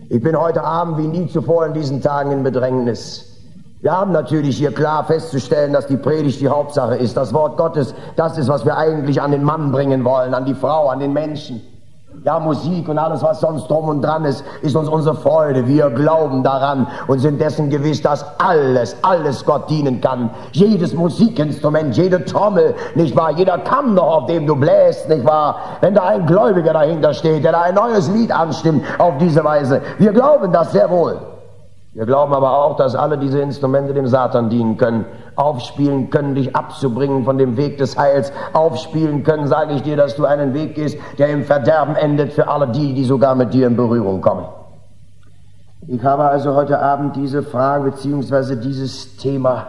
Ich bin heute Abend wie nie zuvor in diesen Tagen in Bedrängnis. Wir haben natürlich hier klar festzustellen, dass die Predigt die Hauptsache ist. Das Wort Gottes, das ist, was wir eigentlich an den Mann bringen wollen, an die Frau, an den Menschen. Ja, Musik und alles, was sonst drum und dran ist uns unsere Freude. Wir glauben daran und sind dessen gewiss, dass alles Gott dienen kann. Jedes Musikinstrument, jede Trommel, nicht wahr? Jeder Kamm noch, auf dem du bläst, nicht wahr? Wenn da ein Gläubiger dahinter steht, der da ein neues Lied anstimmt auf diese Weise. Wir glauben das sehr wohl. Wir glauben aber auch, dass alle diese Instrumente dem Satan dienen können, aufspielen können, dich abzubringen von dem Weg des Heils, aufspielen können, sage ich dir, dass du einen Weg gehst, der im Verderben endet für alle die sogar mit dir in Berührung kommen. Ich habe also heute Abend diese Frage bzw. dieses Thema: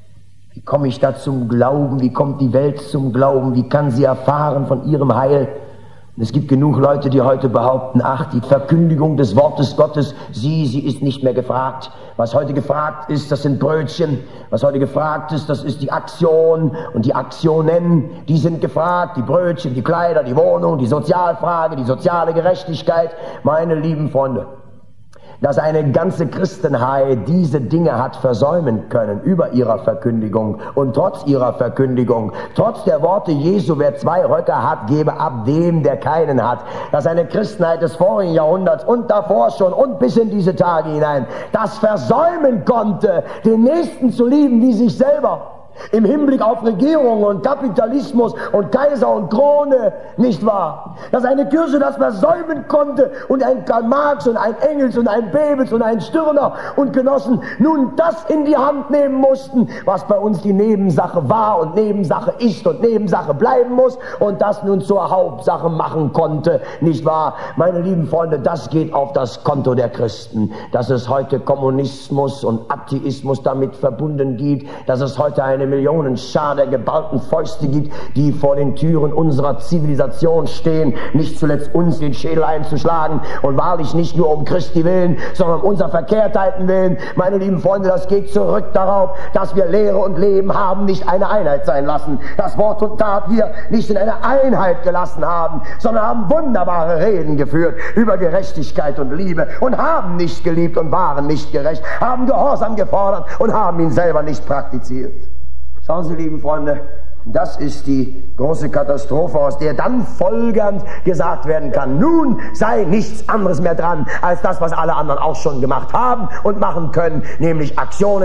Wie komme ich da zum Glauben? Wie kommt die Welt zum Glauben? Wie kann sie erfahren von ihrem Heil? Und es gibt genug Leute, die heute behaupten, ach, die Verkündigung des Wortes Gottes, sie ist nicht mehr gefragt. Was heute gefragt ist, das sind Brötchen. Was heute gefragt ist, das ist die Aktion und die Aktionen, die sind gefragt. Die Brötchen, die Kleider, die Wohnung, die Sozialfrage, die soziale Gerechtigkeit. Meine lieben Freunde, dass eine ganze Christenheit diese Dinge hat versäumen können über ihrer Verkündigung und trotz ihrer Verkündigung, trotz der Worte Jesu, wer 2 Röcke hat, gebe ab dem, der keinen hat, dass eine Christenheit des vorigen Jahrhunderts und davor schon und bis in diese Tage hinein das versäumen konnte, den Nächsten zu lieben wie sich selber. Im Hinblick auf Regierung und Kapitalismus und Kaiser und Krone, nicht wahr? Dass eine Kirche das versäumen konnte und ein Karl Marx und ein Engels und ein Bebels und ein Stirner und Genossen nun das in die Hand nehmen mussten, was bei uns die Nebensache war und Nebensache ist und Nebensache bleiben muss und das nun zur Hauptsache machen konnte, nicht wahr? Meine lieben Freunde, das geht auf das Konto der Christen, dass es heute Kommunismus und Atheismus damit verbunden gibt, dass es heute eine Millionenschar der geballten Fäuste gibt, die vor den Türen unserer Zivilisation stehen, nicht zuletzt uns den Schädel einzuschlagen und wahrlich nicht nur um Christi willen, sondern um unserer Verkehrtheiten willen. Meine lieben Freunde, das geht zurück darauf, dass wir Lehre und Leben haben nicht eine Einheit sein lassen, das Wort und Tat wir nicht in eine Einheit gelassen haben, sondern haben wunderbare Reden geführt über Gerechtigkeit und Liebe und haben nicht geliebt und waren nicht gerecht, haben Gehorsam gefordert und haben ihn selber nicht praktiziert. Schauen Sie, lieben Freunde, das ist die große Katastrophe, aus der dann folgernd gesagt werden kann, nun sei nichts anderes mehr dran, als das, was alle anderen auch schon gemacht haben und machen können, nämlich Aktionen,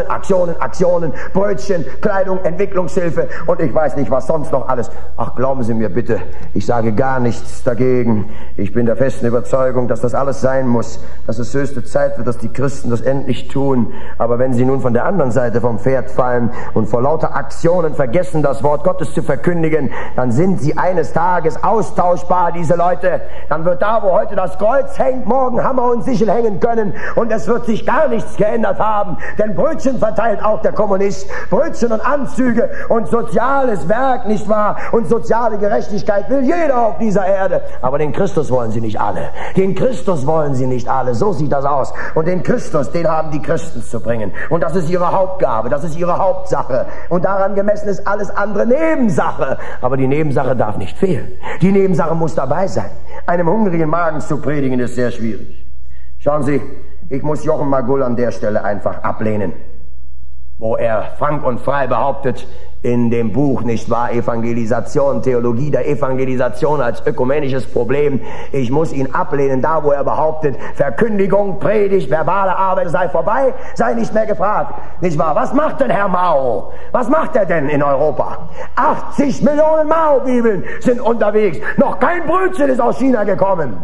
Brötchen, Kleidung, Entwicklungshilfe und ich weiß nicht, was sonst noch alles. Ach, glauben Sie mir bitte, ich sage gar nichts dagegen. Ich bin der festen Überzeugung, dass das alles sein muss, dass es höchste Zeit wird, dass die Christen das endlich tun. Aber wenn sie nun von der anderen Seite vom Pferd fallen und vor lauter Aktionen vergessen, das Wort Gottes zu verkündigen, dann sind sie eines Tages austauschbar, diese Leute. Dann wird da, wo heute das Kreuz hängt, morgen Hammer und Sichel hängen können und es wird sich gar nichts geändert haben, denn Brötchen verteilt auch der Kommunist, Brötchen und Anzüge und soziales Werk, nicht wahr, und soziale Gerechtigkeit will jeder auf dieser Erde, aber den Christus wollen sie nicht alle, den Christus wollen sie nicht alle, so sieht das aus und den Christus, den haben die Christen zu bringen und das ist ihre Hauptgabe, das ist ihre Hauptsache und daran gemessen ist alles andere Nebensache, aber die Nebensache darf nicht fehlen. Die Nebensache muss dabei sein. Einem hungrigen Magen zu predigen ist sehr schwierig. Schauen Sie, ich muss Jochen Magull an der Stelle einfach ablehnen, wo er frank und frei behauptet, in dem Buch, nicht wahr, Evangelisation, Theologie der Evangelisation als ökumenisches Problem. Ich muss ihn ablehnen, da wo er behauptet, Verkündigung, Predigt, verbale Arbeit sei vorbei, sei nicht mehr gefragt. Nicht wahr? Was macht denn Herr Mao? Was macht er denn in Europa? 80 Millionen Mao-Bibeln sind unterwegs. Noch kein Brötchen ist aus China gekommen.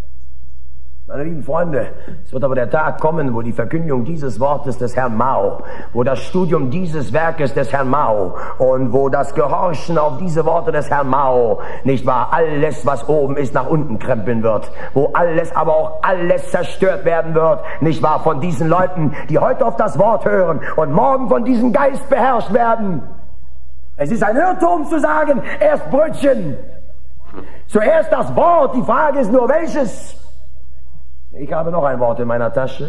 Meine lieben Freunde, es wird aber der Tag kommen, wo die Verkündigung dieses Wortes des Herrn Mao, wo das Studium dieses Werkes des Herrn Mao und wo das Gehorchen auf diese Worte des Herrn Mao, nicht wahr, alles, was oben ist, nach unten krempeln wird, wo alles, aber auch alles zerstört werden wird, nicht wahr, von diesen Leuten, die heute auf das Wort hören und morgen von diesem Geist beherrscht werden. Es ist ein Irrtum zu sagen, erst Brötchen, zuerst das Wort, die Frage ist nur welches. Ich habe noch ein Wort in meiner Tasche.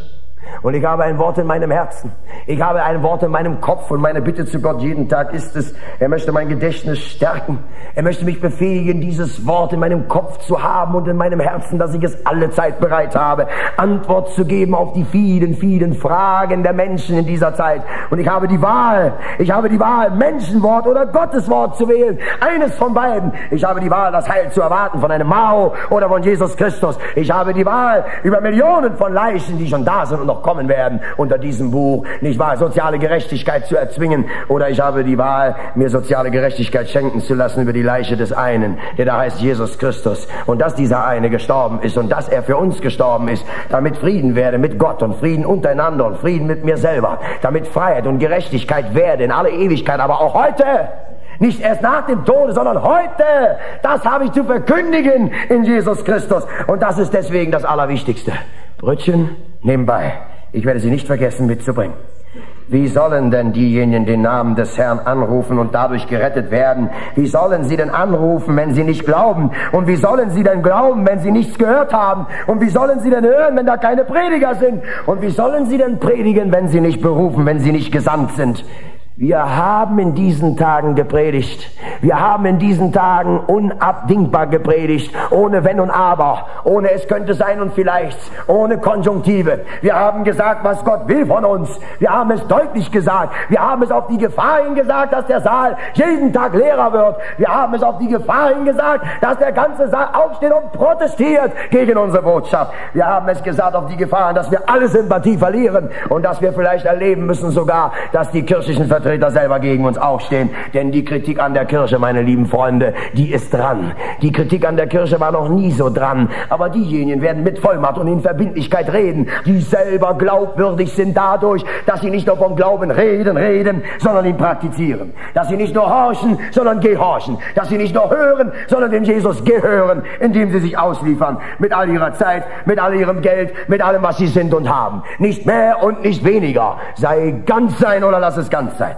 Und ich habe ein Wort in meinem Herzen. Ich habe ein Wort in meinem Kopf. Und meine Bitte zu Gott jeden Tag ist es, er möchte mein Gedächtnis stärken. Er möchte mich befähigen, dieses Wort in meinem Kopf zu haben und in meinem Herzen, dass ich es alle Zeit bereit habe, Antwort zu geben auf die vielen, vielen Fragen der Menschen in dieser Zeit. Und ich habe die Wahl. Ich habe die Wahl, Menschenwort oder Gotteswort zu wählen. Eines von beiden. Ich habe die Wahl, das Heil zu erwarten von einem Mao oder von Jesus Christus. Ich habe die Wahl, über Millionen von Leichen, die schon da sind und noch kommen werden, unter diesem Buch, nicht wahr, soziale Gerechtigkeit zu erzwingen. Oder ich habe die Wahl, mir soziale Gerechtigkeit schenken zu lassen über die Leiche des einen, der da heißt Jesus Christus. Und dass dieser eine gestorben ist und dass er für uns gestorben ist, damit Frieden werde mit Gott und Frieden untereinander und Frieden mit mir selber, damit Freiheit und Gerechtigkeit werde in alle Ewigkeit, aber auch heute. Nicht erst nach dem Tode, sondern heute. Das habe ich zu verkündigen in Jesus Christus. Und das ist deswegen das Allerwichtigste. Brötchen nebenbei. Ich werde sie nicht vergessen mitzubringen. Wie sollen denn diejenigen den Namen des Herrn anrufen und dadurch gerettet werden? Wie sollen sie denn anrufen, wenn sie nicht glauben? Und wie sollen sie denn glauben, wenn sie nichts gehört haben? Und wie sollen sie denn hören, wenn da keine Prediger sind? Und wie sollen sie denn predigen, wenn sie nicht berufen, wenn sie nicht gesandt sind? Wir haben in diesen Tagen gepredigt. Wir haben in diesen Tagen unabdingbar gepredigt. Ohne Wenn und Aber. Ohne es könnte sein und vielleicht. Ohne Konjunktive. Wir haben gesagt, was Gott will von uns. Wir haben es deutlich gesagt. Wir haben es auf die Gefahr hin gesagt, dass der Saal jeden Tag leerer wird. Wir haben es auf die Gefahr hin gesagt, dass der ganze Saal aufsteht und protestiert gegen unsere Botschaft. Wir haben es gesagt auf die Gefahr, dass wir alle Sympathie verlieren und dass wir vielleicht erleben müssen sogar, dass die kirchlichen Vertreter selber gegen uns aufstehen. Denn die Kritik an der Kirche, meine lieben Freunde, die ist dran. Die Kritik an der Kirche war noch nie so dran. Aber diejenigen werden mit Vollmacht und in Verbindlichkeit reden, die selber glaubwürdig sind dadurch, dass sie nicht nur vom Glauben reden, sondern ihn praktizieren. Dass sie nicht nur horchen, sondern gehorchen. Dass sie nicht nur hören, sondern dem Jesus gehören, indem sie sich ausliefern. Mit all ihrer Zeit, mit all ihrem Geld, mit allem, was sie sind und haben. Nicht mehr und nicht weniger. Sei ganz sein oder lass es ganz sein.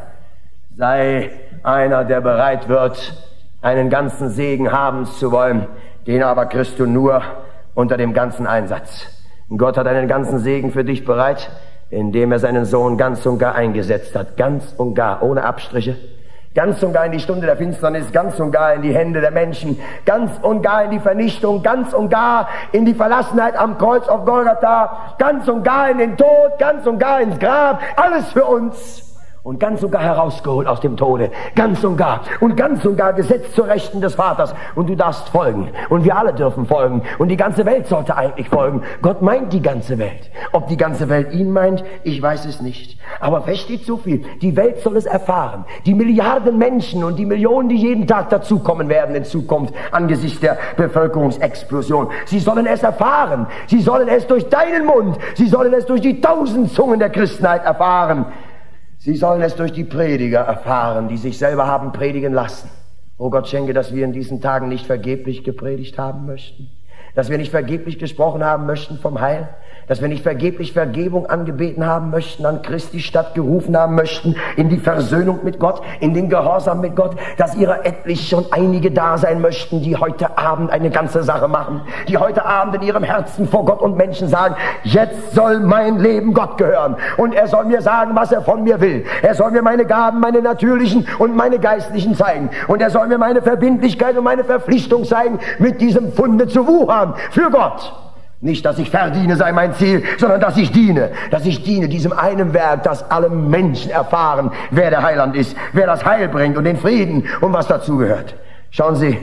Sei einer, der bereit wird, einen ganzen Segen haben zu wollen, den aber kriegst du nur unter dem ganzen Einsatz. Gott hat einen ganzen Segen für dich bereit, indem er seinen Sohn ganz und gar eingesetzt hat. Ganz und gar, ohne Abstriche. Ganz und gar in die Stunde der Finsternis, ganz und gar in die Hände der Menschen, ganz und gar in die Vernichtung, ganz und gar in die Verlassenheit am Kreuz auf Golgatha, ganz und gar in den Tod, ganz und gar ins Grab, alles für uns. Und ganz und gar herausgeholt aus dem Tode, ganz und gar gesetzt zur Rechten des Vaters. Und du darfst folgen. Und wir alle dürfen folgen. Und die ganze Welt sollte eigentlich folgen. Gott meint die ganze Welt. Ob die ganze Welt ihn meint, ich weiß es nicht. Aber fest steht so viel. Die Welt soll es erfahren. Die Milliarden Menschen und die Millionen, die jeden Tag dazukommen werden in Zukunft angesichts der Bevölkerungsexplosion. Sie sollen es erfahren. Sie sollen es durch deinen Mund. Sie sollen es durch die 1000 Zungen der Christenheit erfahren. Sie sollen es durch die Prediger erfahren, die sich selber haben predigen lassen. Oh Gott schenke, dass wir in diesen Tagen nicht vergeblich gepredigt haben möchten. Dass wir nicht vergeblich gesprochen haben möchten vom Heil. Dass wir nicht vergeblich Vergebung angebeten haben möchten, an Christi Stadt gerufen haben möchten, in die Versöhnung mit Gott, in den Gehorsam mit Gott, dass ihrer etlich schon einige da sein möchten, die heute Abend eine ganze Sache machen, die heute Abend in ihrem Herzen vor Gott und Menschen sagen, jetzt soll mein Leben Gott gehören und er soll mir sagen, was er von mir will. Er soll mir meine Gaben, meine natürlichen und meine geistlichen zeigen und er soll mir meine Verbindlichkeit und meine Verpflichtung zeigen, mit diesem Pfunde zu wuchern für Gott. Nicht, dass ich verdiene, sei mein Ziel, sondern dass ich diene diesem einen Werk, dass alle Menschen erfahren, wer der Heiland ist, wer das Heil bringt und den Frieden und was dazugehört. Schauen Sie,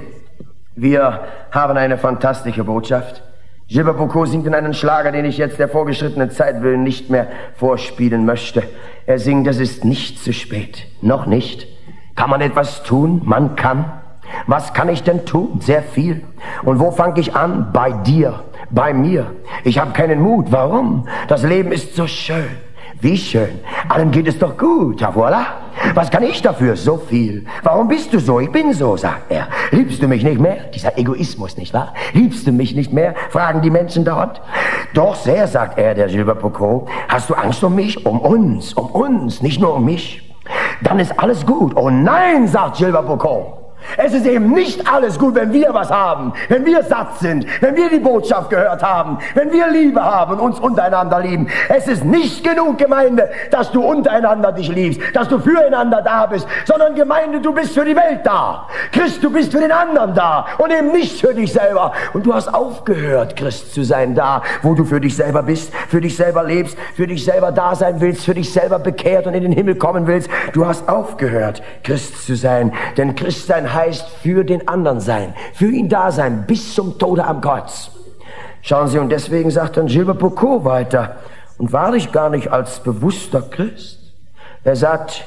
wir haben eine fantastische Botschaft. Gilbert Beaucot singt in einen Schlager, den ich jetzt der vorgeschrittenen Zeit willen nicht mehr vorspielen möchte. Er singt, es ist nicht zu spät, noch nicht. Kann man etwas tun? Man kann. Was kann ich denn tun? Sehr viel. Und wo fange ich an? Bei dir, bei mir. Ich habe keinen Mut. Warum? Das Leben ist so schön. Wie schön. Allen geht es doch gut. Ja, voilà. Was kann ich dafür? So viel. Warum bist du so? Ich bin so, sagt er. Liebst du mich nicht mehr? Dieser Egoismus, nicht wahr? Liebst du mich nicht mehr? Fragen die Menschen dort. Doch sehr, sagt er, der Gilbert Beaucot. Hast du Angst um mich? Um uns, nicht nur um mich. Dann ist alles gut. Oh nein, sagt Gilbert Beaucot. Es ist eben nicht alles gut, wenn wir was haben, wenn wir satt sind, wenn wir die Botschaft gehört haben, wenn wir Liebe haben und uns untereinander lieben. Es ist nicht genug, Gemeinde, dass du untereinander dich liebst, dass du füreinander da bist, sondern Gemeinde, du bist für die Welt da. Christ, du bist für den anderen da und eben nicht für dich selber. Und du hast aufgehört, Christ zu sein da, wo du für dich selber bist, für dich selber lebst, für dich selber da sein willst, für dich selber bekehrt und in den Himmel kommen willst. Du hast aufgehört, Christ zu sein, denn Christsein heißt für den anderen sein, für ihn da sein, bis zum Tode am Kreuz. Schauen Sie, und deswegen sagt dann Gilbert Bocot weiter, und wahrlich gar nicht als bewusster Christ. Er sagt,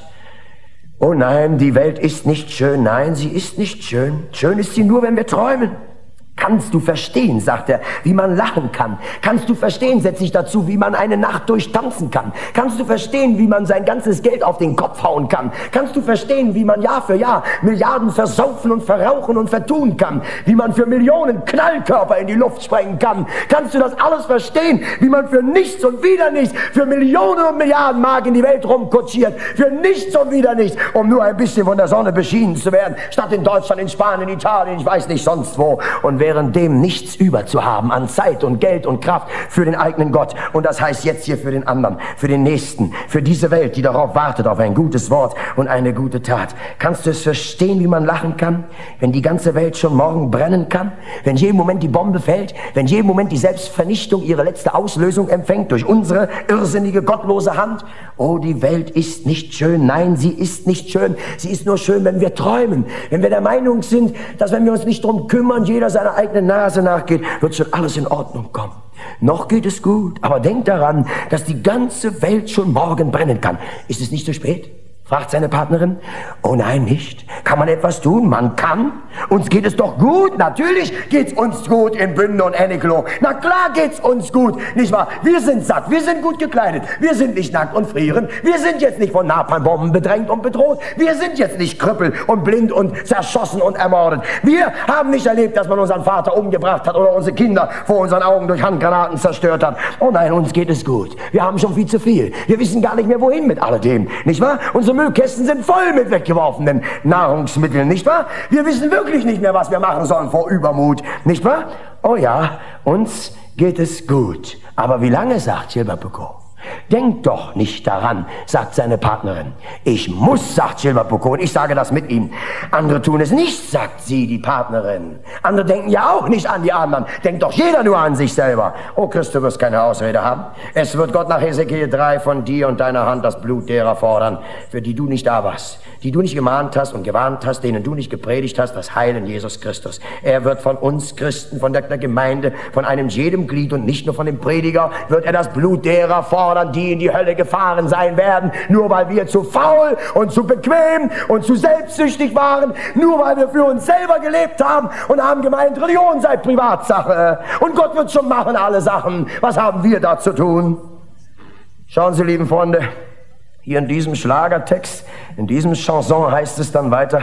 oh nein, die Welt ist nicht schön, nein, sie ist nicht schön. Schön ist sie nur, wenn wir träumen. Kannst du verstehen, sagt er, wie man lachen kann? Kannst du verstehen, setze ich dazu, wie man eine Nacht durchtanzen kann? Kannst du verstehen, wie man sein ganzes Geld auf den Kopf hauen kann? Kannst du verstehen, wie man Jahr für Jahr Milliarden versaufen und verrauchen und vertun kann? Wie man für Millionen Knallkörper in die Luft sprengen kann? Kannst du das alles verstehen, wie man für nichts und wieder nichts, für Millionen und Milliarden Mark in die Welt rumkutschiert, für nichts und wieder nichts, um nur ein bisschen von der Sonne beschienen zu werden, statt in Deutschland, in Spanien, in Italien, ich weiß nicht sonst wo, und währenddem nichts über zu haben an Zeit und Geld und Kraft für den eigenen Gott. Und das heißt jetzt hier für den anderen, für den Nächsten, für diese Welt, die darauf wartet, auf ein gutes Wort und eine gute Tat. Kannst du es verstehen, wie man lachen kann, wenn die ganze Welt schon morgen brennen kann? Wenn jeden Moment die Bombe fällt? Wenn jeden Moment die Selbstvernichtung ihre letzte Auslösung empfängt durch unsere irrsinnige, gottlose Hand? Oh, die Welt ist nicht schön. Nein, sie ist nicht schön. Sie ist nur schön, wenn wir träumen. Wenn wir der Meinung sind, dass wenn wir uns nicht drum kümmern, jeder seiner eigenen Nase nachgeht, wird schon alles in Ordnung kommen. Noch geht es gut, aber denk daran, dass die ganze Welt schon morgen brennen kann. Ist es nicht zu spät? Fragt seine Partnerin. Oh nein, nicht. Kann man etwas tun? Man kann. Uns geht es doch gut. Natürlich geht's uns gut in Bünde und Enniklo. Na klar geht's uns gut, nicht wahr? Wir sind satt, wir sind gut gekleidet, wir sind nicht nackt und frieren, wir sind jetzt nicht von Napalmbomben bedrängt und bedroht, wir sind jetzt nicht Krüppel und blind und zerschossen und ermordet. Wir haben nicht erlebt, dass man unseren Vater umgebracht hat oder unsere Kinder vor unseren Augen durch Handgranaten zerstört hat. Oh nein, uns geht es gut. Wir haben schon viel zu viel. Wir wissen gar nicht mehr, wohin mit alledem, nicht wahr? Unsere Müllkästen sind voll mit weggeworfenen Nahrungsmitteln, nicht wahr? Wir wissen wirklich nicht mehr, was wir machen sollen vor Übermut, nicht wahr? Oh ja, uns geht es gut. Aber wie lange, sagt Gilbert Bocot? Denk doch nicht daran, sagt seine Partnerin. Ich muss, sagt Gilbert Bocot, und ich sage das mit ihm. Andere tun es nicht, sagt sie, die Partnerin. Andere denken ja auch nicht an die anderen. Denkt doch jeder nur an sich selber. Oh Christ, du wirst keine Ausrede haben. Es wird Gott nach Hesekiel 3 von dir und deiner Hand das Blut derer fordern, für die du nicht da warst, die du nicht gemahnt hast und gewarnt hast, denen du nicht gepredigt hast, das Heil in Jesus Christus. Er wird von uns Christen, von der Gemeinde, von einem jedem Glied und nicht nur von dem Prediger, wird er das Blut derer fordern, die in die Hölle gefahren sein werden, nur weil wir zu faul und zu bequem und zu selbstsüchtig waren, nur weil wir für uns selber gelebt haben und haben gemeint, Religion sei Privatsache und Gott wird schon machen alle Sachen. Was haben wir da zu tun? Schauen Sie, lieben Freunde, hier in diesem Schlagertext, in diesem Chanson heißt es dann weiter: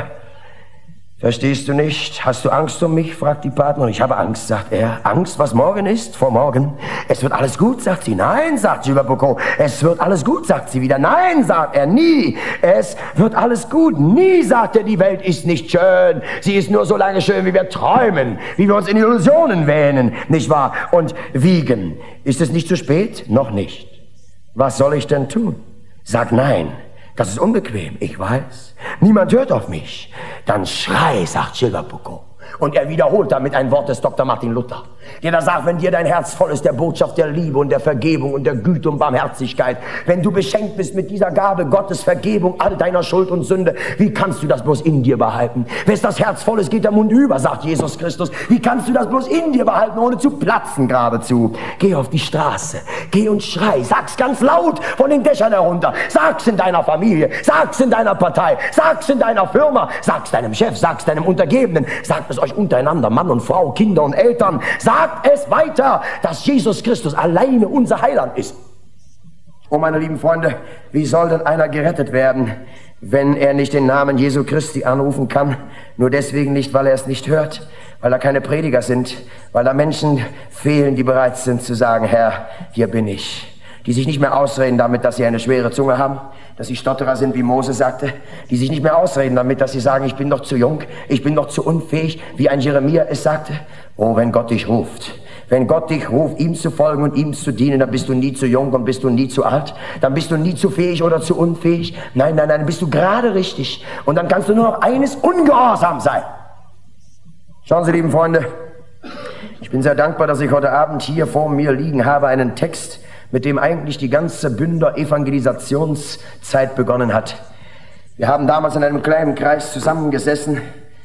Verstehst du nicht? Hast du Angst um mich? Fragt die Partnerin. Ich habe Angst, sagt er. Angst, was morgen ist? Vor morgen. Es wird alles gut, sagt sie. Nein, sagt Gilbert Bocot. Es wird alles gut, sagt sie wieder. Nein, sagt er. Nie. Es wird alles gut. Nie, sagt er, die Welt ist nicht schön. Sie ist nur so lange schön, wie wir träumen, wie wir uns in Illusionen wähnen, nicht wahr? Und wiegen. Ist es nicht zu spät? Noch nicht. Was soll ich denn tun? Sag nein. Das ist unbequem, ich weiß. Niemand hört auf mich. Dann schrei, sagt Gilbert Bocot. Und er wiederholt damit ein Wort des Dr. Martin Luther, der da sagt, wenn dir dein Herz voll ist der Botschaft der Liebe und der Vergebung und der Güte und Barmherzigkeit, wenn du beschenkt bist mit dieser Gabe Gottes Vergebung all deiner Schuld und Sünde, wie kannst du das bloß in dir behalten? Wenn das Herz voll ist, geht der Mund über, sagt Jesus Christus. Wie kannst du das bloß in dir behalten, ohne zu platzen geradezu? Geh auf die Straße, geh und schrei, sag's ganz laut von den Dächern herunter, sag's in deiner Familie, sag's in deiner Partei, sag's in deiner Firma, sag's deinem Chef, sag's deinem Untergebenen, sagt es euch untereinander, Mann und Frau, Kinder und Eltern, sagt es weiter, dass Jesus Christus alleine unser Heiland ist. Oh, meine lieben Freunde, wie soll denn einer gerettet werden, wenn er nicht den Namen Jesu Christi anrufen kann? Nur deswegen nicht, weil er es nicht hört, weil da keine Prediger sind, weil da Menschen fehlen, die bereit sind zu sagen, Herr, hier bin ich. die sich nicht mehr ausreden damit, dass sie eine schwere Zunge haben, dass sie Stotterer sind, wie Mose sagte, die sich nicht mehr ausreden damit, dass sie sagen, ich bin doch zu jung, ich bin doch zu unfähig, wie ein Jeremia es sagte. Oh, wenn Gott dich ruft, wenn Gott dich ruft, ihm zu folgen und ihm zu dienen, dann bist du nie zu jung und bist du nie zu alt, dann bist du nie zu fähig oder zu unfähig. Nein, nein, nein, dann bist du gerade richtig. Und dann kannst du nur noch eines: ungehorsam sein. Schauen Sie, lieben Freunde, ich bin sehr dankbar, dass ich heute Abend hier vor mir liegen habe, einen Text, mit dem eigentlich die ganze Bünder Evangelisationszeit begonnen hat. Wir haben damals in einem kleinen Kreis zusammengesessen,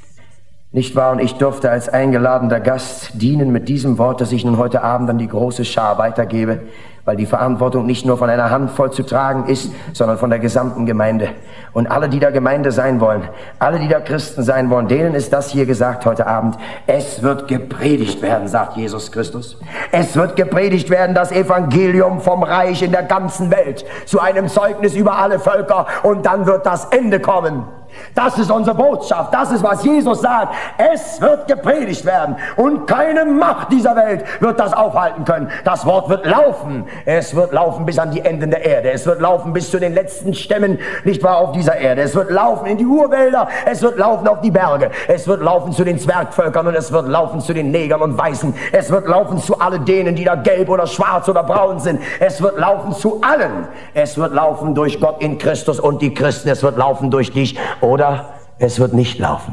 nicht wahr? Und ich durfte als eingeladener Gast dienen mit diesem Wort, das ich nun heute Abend an die große Schar weitergebe, weil die Verantwortung nicht nur von einer Handvoll zu tragen ist, sondern von der gesamten Gemeinde. Und alle, die da Gemeinde sein wollen, alle, die da Christen sein wollen, denen ist das hier gesagt heute Abend: Es wird gepredigt werden, sagt Jesus Christus. Es wird gepredigt werden, das Evangelium vom Reich in der ganzen Welt, zu einem Zeugnis über alle Völker, und dann wird das Ende kommen. Das ist unsere Botschaft, das ist, was Jesus sagt. Es wird gepredigt werden und keine Macht dieser Welt wird das aufhalten können. Das Wort wird laufen. Es wird laufen bis an die Enden der Erde. Es wird laufen bis zu den letzten Stämmen, nicht wahr, auf dieser Erde. Es wird laufen in die Urwälder. Es wird laufen auf die Berge. Es wird laufen zu den Zwergvölkern und es wird laufen zu den Negern und Weißen. Es wird laufen zu all denen, die da gelb oder schwarz oder braun sind. Es wird laufen zu allen. Es wird laufen durch Gott in Christus und die Christen. Es wird laufen durch dich. Oder es wird nicht laufen.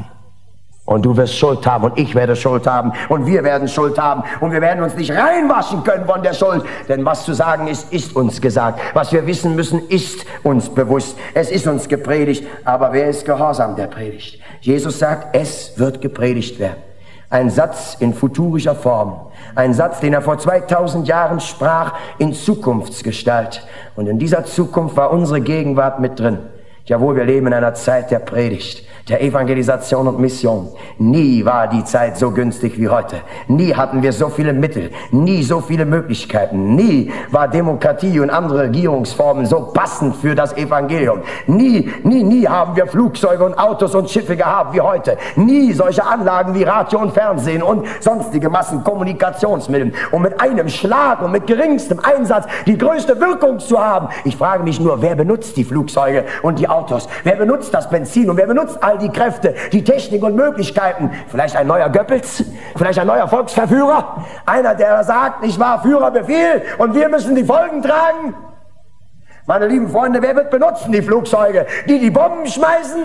Und du wirst Schuld haben und ich werde Schuld haben und wir werden Schuld haben und wir werden uns nicht reinwaschen können von der Schuld. Denn was zu sagen ist, ist uns gesagt. Was wir wissen müssen, ist uns bewusst. Es ist uns gepredigt. Aber wer ist gehorsam, der predigt? Jesus sagt, es wird gepredigt werden. Ein Satz in futurischer Form. Ein Satz, den er vor 2000 Jahren sprach, in Zukunftsgestalt. Und in dieser Zukunft war unsere Gegenwart mit drin. Jawohl, wir leben in einer Zeit der Predigt, der Evangelisation und Mission. Nie war die Zeit so günstig wie heute. Nie hatten wir so viele Mittel, nie so viele Möglichkeiten. Nie war Demokratie und andere Regierungsformen so passend für das Evangelium. Nie haben wir Flugzeuge und Autos und Schiffe gehabt wie heute. Nie solche Anlagen wie Radio und Fernsehen und sonstige Massenkommunikationsmittel. Um mit einem Schlag und mit geringstem Einsatz die größte Wirkung zu haben. Ich frage mich nur, wer benutzt die Flugzeuge und die Autos? Wer benutzt das Benzin und wer benutzt all die Kräfte, die Technik und Möglichkeiten? Vielleicht ein neuer Goebbels? Vielleicht ein neuer Volksverführer? Einer, der sagt, ich war Führerbefehl und wir müssen die Folgen tragen? Meine lieben Freunde, wer wird benutzen die Flugzeuge? Die Bomben schmeißen?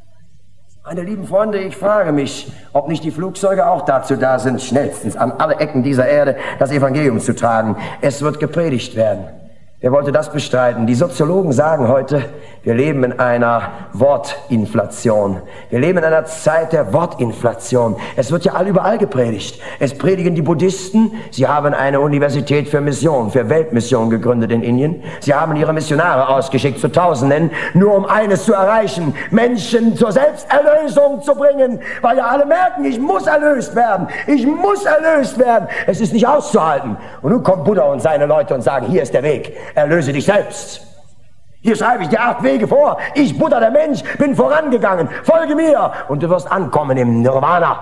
Meine lieben Freunde, ich frage mich, ob nicht die Flugzeuge auch dazu da sind, schnellstens an alle Ecken dieser Erde das Evangelium zu tragen. Es wird gepredigt werden. Wer wollte das bestreiten? Die Soziologen sagen heute, wir leben in einer Wortinflation. Wir leben in einer Zeit der Wortinflation. Es wird ja überall gepredigt. Es predigen die Buddhisten. Sie haben eine Universität für Mission, für Weltmission gegründet in Indien. Sie haben ihre Missionare ausgeschickt zu Tausenden, nur um eines zu erreichen: Menschen zur Selbsterlösung zu bringen. Weil ja alle merken, ich muss erlöst werden. Ich muss erlöst werden. Es ist nicht auszuhalten. Und nun kommt Buddha und seine Leute und sagen, hier ist der Weg. Erlöse dich selbst. Hier schreibe ich dir 8 Wege vor. Ich, Buddha, der Mensch, bin vorangegangen. Folge mir und du wirst ankommen im Nirvana.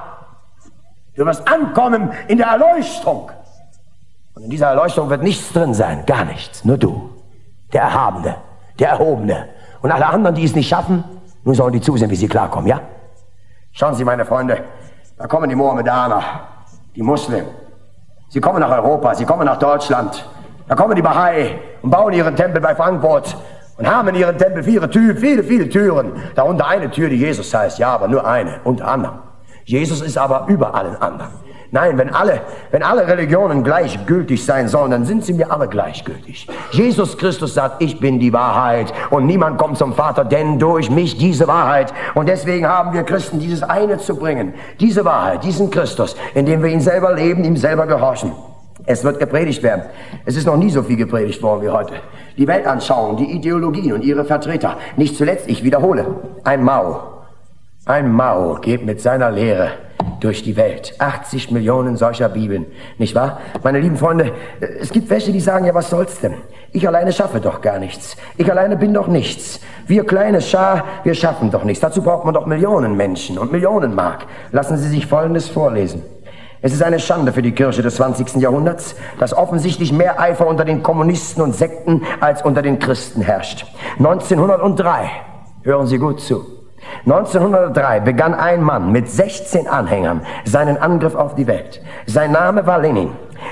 Du wirst ankommen in der Erleuchtung. Und in dieser Erleuchtung wird nichts drin sein, gar nichts. Nur du, der Erhabene, der Erhobene. Und alle anderen, die es nicht schaffen, nun sollen die zusehen, wie sie klarkommen, ja? Schauen Sie, meine Freunde, da kommen die Mohammedaner, die Muslimen. Sie kommen nach Europa, sie kommen nach Deutschland. Da kommen die Bahai und bauen ihren Tempel bei Frankfurt und haben in ihren Tempel viele Türen. Darunter eine Tür, die Jesus heißt. Ja, aber nur eine, unter anderem. Jesus ist aber über allen anderen. Nein, wenn alle Religionen gleichgültig sein sollen, dann sind sie mir alle gleichgültig. Jesus Christus sagt, ich bin die Wahrheit und niemand kommt zum Vater, denn durch mich diese Wahrheit. Und deswegen haben wir Christen dieses eine zu bringen, diese Wahrheit, diesen Christus, indem wir ihn selber leben, ihm selber gehorchen. Es wird gepredigt werden. Es ist noch nie so viel gepredigt worden wie heute. Die Weltanschauung, die Ideologien und ihre Vertreter. Nicht zuletzt, ich wiederhole, ein Mao geht mit seiner Lehre durch die Welt. 80 Millionen solcher Bibeln, nicht wahr? Meine lieben Freunde, es gibt welche, die sagen, ja, was soll's denn? Ich alleine schaffe doch gar nichts. Ich alleine bin doch nichts. Wir kleine Schar, wir schaffen doch nichts. Dazu braucht man doch Millionen Menschen und Millionen Mark. Lassen Sie sich Folgendes vorlesen. Es ist eine Schande für die Kirche des 20. Jahrhunderts, dass offensichtlich mehr Eifer unter den Kommunisten und Sekten als unter den Christen herrscht. 1903, hören Sie gut zu, 1903 begann ein Mann mit 16 Anhängern seinen Angriff auf die Welt. Sein Name war Lenin.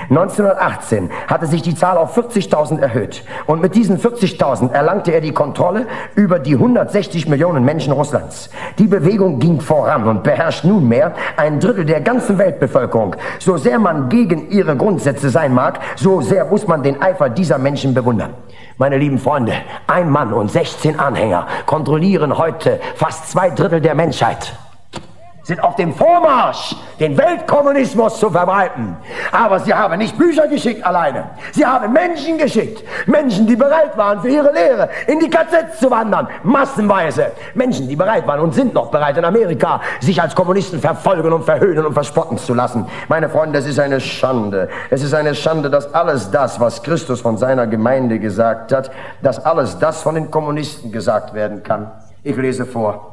1918 hatte sich die Zahl auf 40.000 erhöht und mit diesen 40.000 erlangte er die Kontrolle über die 160 Millionen Menschen Russlands. Die Bewegung ging voran und beherrscht nunmehr ein Drittel der ganzen Weltbevölkerung. So sehr man gegen ihre Grundsätze sein mag, so sehr muss man den Eifer dieser Menschen bewundern. Meine lieben Freunde, ein Mann und 16 Anhänger kontrollieren heute fast 2/3 der Menschheit. Sind auf dem Vormarsch, den Weltkommunismus zu verbreiten. Aber sie haben nicht Bücher geschickt alleine. Sie haben Menschen geschickt. Menschen, die bereit waren, für ihre Lehre in die KZs zu wandern. Massenweise. Menschen, die bereit waren und sind noch bereit, in Amerika sich als Kommunisten verfolgen und verhöhnen und verspotten zu lassen. Meine Freunde, es ist eine Schande. Es ist eine Schande, dass alles das, was Christus von seiner Gemeinde gesagt hat, dass alles das von den Kommunisten gesagt werden kann. Ich lese vor.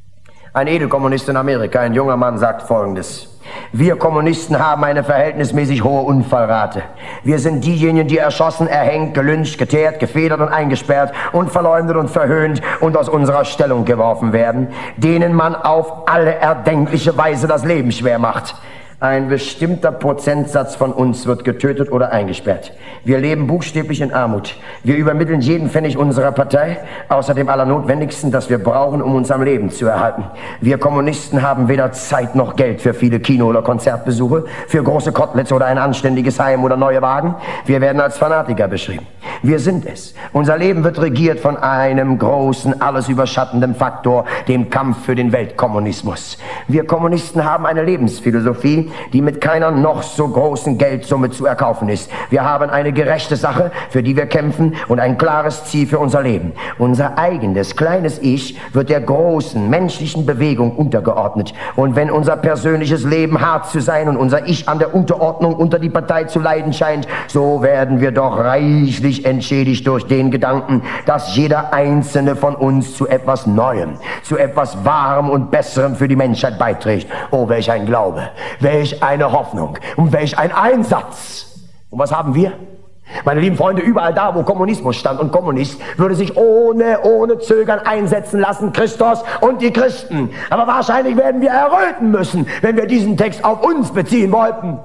Ein Edelkommunist in Amerika, ein junger Mann, sagt Folgendes: Wir Kommunisten haben eine verhältnismäßig hohe Unfallrate. Wir sind diejenigen, die erschossen, erhängt, gelyncht, geteert, gefedert und eingesperrt und verleumdet und verhöhnt und aus unserer Stellung geworfen werden, denen man auf alle erdenkliche Weise das Leben schwer macht. Ein bestimmter Prozentsatz von uns wird getötet oder eingesperrt. Wir leben buchstäblich in Armut. Wir übermitteln jeden Pfennig unserer Partei, außer dem Allernotwendigsten, das wir brauchen, um uns am Leben zu erhalten. Wir Kommunisten haben weder Zeit noch Geld für viele Kino- oder Konzertbesuche, für große Koteletts oder ein anständiges Heim oder neue Wagen. Wir werden als Fanatiker beschrieben. Wir sind es. Unser Leben wird regiert von einem großen, alles überschattenden Faktor, dem Kampf für den Weltkommunismus. Wir Kommunisten haben eine Lebensphilosophie, die mit keiner noch so großen Geldsumme zu erkaufen ist. Wir haben eine gerechte Sache, für die wir kämpfen, und ein klares Ziel für unser Leben. Unser eigenes, kleines Ich wird der großen menschlichen Bewegung untergeordnet. Und wenn unser persönliches Leben hart zu sein und unser Ich an der Unterordnung unter die Partei zu leiden scheint, so werden wir doch reichlich entschädigt durch den Gedanken, dass jeder einzelne von uns zu etwas Neuem, zu etwas Wahrem und Besserem für die Menschheit beiträgt. Oh, welch ein Glaube! Welch eine Hoffnung und welch ein Einsatz. Und was haben wir? Meine lieben Freunde, überall da, wo Kommunismus stand und Kommunist, würde sich ohne Zögern einsetzen lassen, Christus und die Christen. Aber wahrscheinlich werden wir erröten müssen, wenn wir diesen Text auf uns beziehen wollten.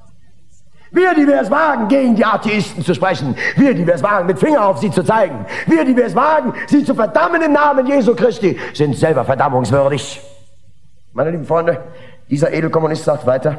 Wir, die wir es wagen, gegen die Atheisten zu sprechen. Wir, die wir es wagen, mit Finger auf sie zu zeigen. Wir, die wir es wagen, sie zu verdammen im Namen Jesu Christi, sind selber verdammungswürdig. Meine lieben Freunde, dieser Edelkommunist sagt weiter: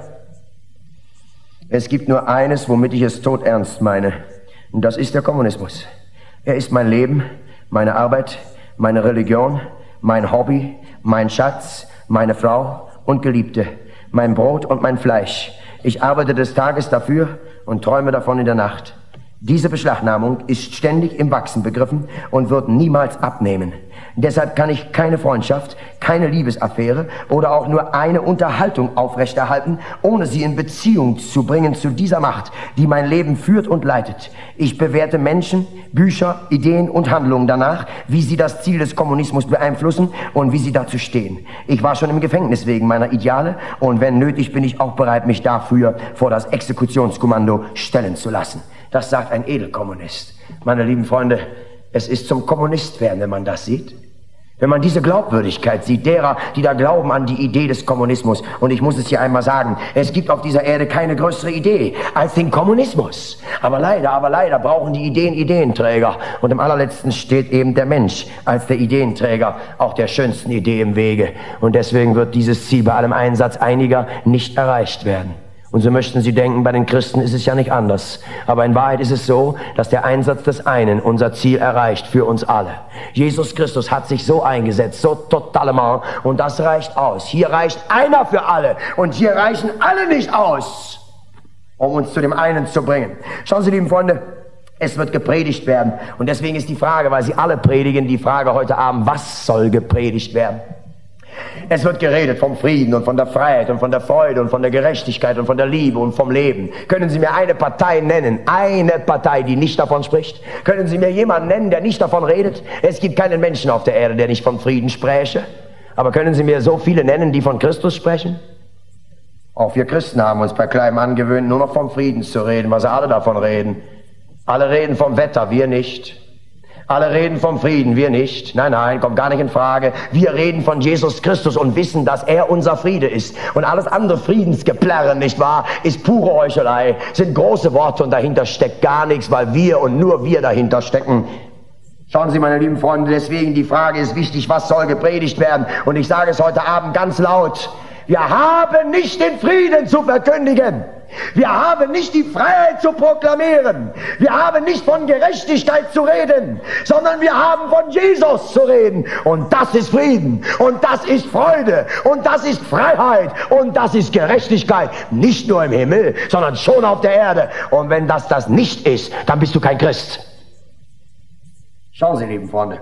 Es gibt nur eines, womit ich es todernst meine, und das ist der Kommunismus. Er ist mein Leben, meine Arbeit, meine Religion, mein Hobby, mein Schatz, meine Frau und Geliebte, mein Brot und mein Fleisch. Ich arbeite des Tages dafür und träume davon in der Nacht. Diese Beschlagnahmung ist ständig im Wachsen begriffen und wird niemals abnehmen. Deshalb kann ich keine Freundschaft, keine Liebesaffäre oder auch nur eine Unterhaltung aufrechterhalten, ohne sie in Beziehung zu bringen zu dieser Macht, die mein Leben führt und leitet. Ich bewerte Menschen, Bücher, Ideen und Handlungen danach, wie sie das Ziel des Kommunismus beeinflussen und wie sie dazu stehen. Ich war schon im Gefängnis wegen meiner Ideale und wenn nötig bin ich auch bereit, mich dafür vor das Exekutionskommando stellen zu lassen. Das sagt ein Edelkommunist. Meine lieben Freunde, es ist zum Kommunist werden, wenn man das sieht. Wenn man diese Glaubwürdigkeit sieht, derer, die da glauben an die Idee des Kommunismus. Und ich muss es hier einmal sagen, es gibt auf dieser Erde keine größere Idee als den Kommunismus. Aber leider brauchen die Ideen Ideenträger. Und im allerletzten steht eben der Mensch als der Ideenträger auch der schönsten Idee im Wege. Und deswegen wird dieses Ziel bei allem Einsatz einiger nicht erreicht werden. Und so möchten Sie denken, bei den Christen ist es ja nicht anders. Aber in Wahrheit ist es so, dass der Einsatz des einen unser Ziel erreicht für uns alle. Jesus Christus hat sich so eingesetzt, so totalement, und das reicht aus. Hier reicht einer für alle und hier reichen alle nicht aus, um uns zu dem einen zu bringen. Schauen Sie, lieben Freunde, es wird gepredigt werden. Und deswegen ist die Frage, weil Sie alle predigen, die Frage heute Abend: Was soll gepredigt werden? Es wird geredet vom Frieden und von der Freiheit und von der Freude und von der Gerechtigkeit und von der Liebe und vom Leben. Können Sie mir eine Partei nennen, eine Partei, die nicht davon spricht? Können Sie mir jemanden nennen, der nicht davon redet? Es gibt keinen Menschen auf der Erde, der nicht von Frieden spräche. Aber können Sie mir so viele nennen, die von Christus sprechen? Auch wir Christen haben uns bei Kleinem angewöhnt, nur noch vom Frieden zu reden, weil sie alle davon reden. Alle reden vom Wetter, wir nicht. Alle reden vom Frieden, wir nicht. Nein, nein, kommt gar nicht in Frage. Wir reden von Jesus Christus und wissen, dass er unser Friede ist. Und alles andere Friedensgeplärre, nicht wahr, ist pure Heuchelei, sind große Worte und dahinter steckt gar nichts, weil wir und nur wir dahinter stecken. Schauen Sie, meine lieben Freunde, deswegen die Frage ist wichtig, was soll gepredigt werden? Und ich sage es heute Abend ganz laut. Wir haben nicht den Frieden zu verkündigen. Wir haben nicht die Freiheit zu proklamieren. Wir haben nicht von Gerechtigkeit zu reden, sondern wir haben von Jesus zu reden. Und das ist Frieden. Und das ist Freude. Und das ist Freiheit. Und das ist Gerechtigkeit. Nicht nur im Himmel, sondern schon auf der Erde. Und wenn das nicht ist, dann bist du kein Christ. Schauen Sie, lieben Freunde,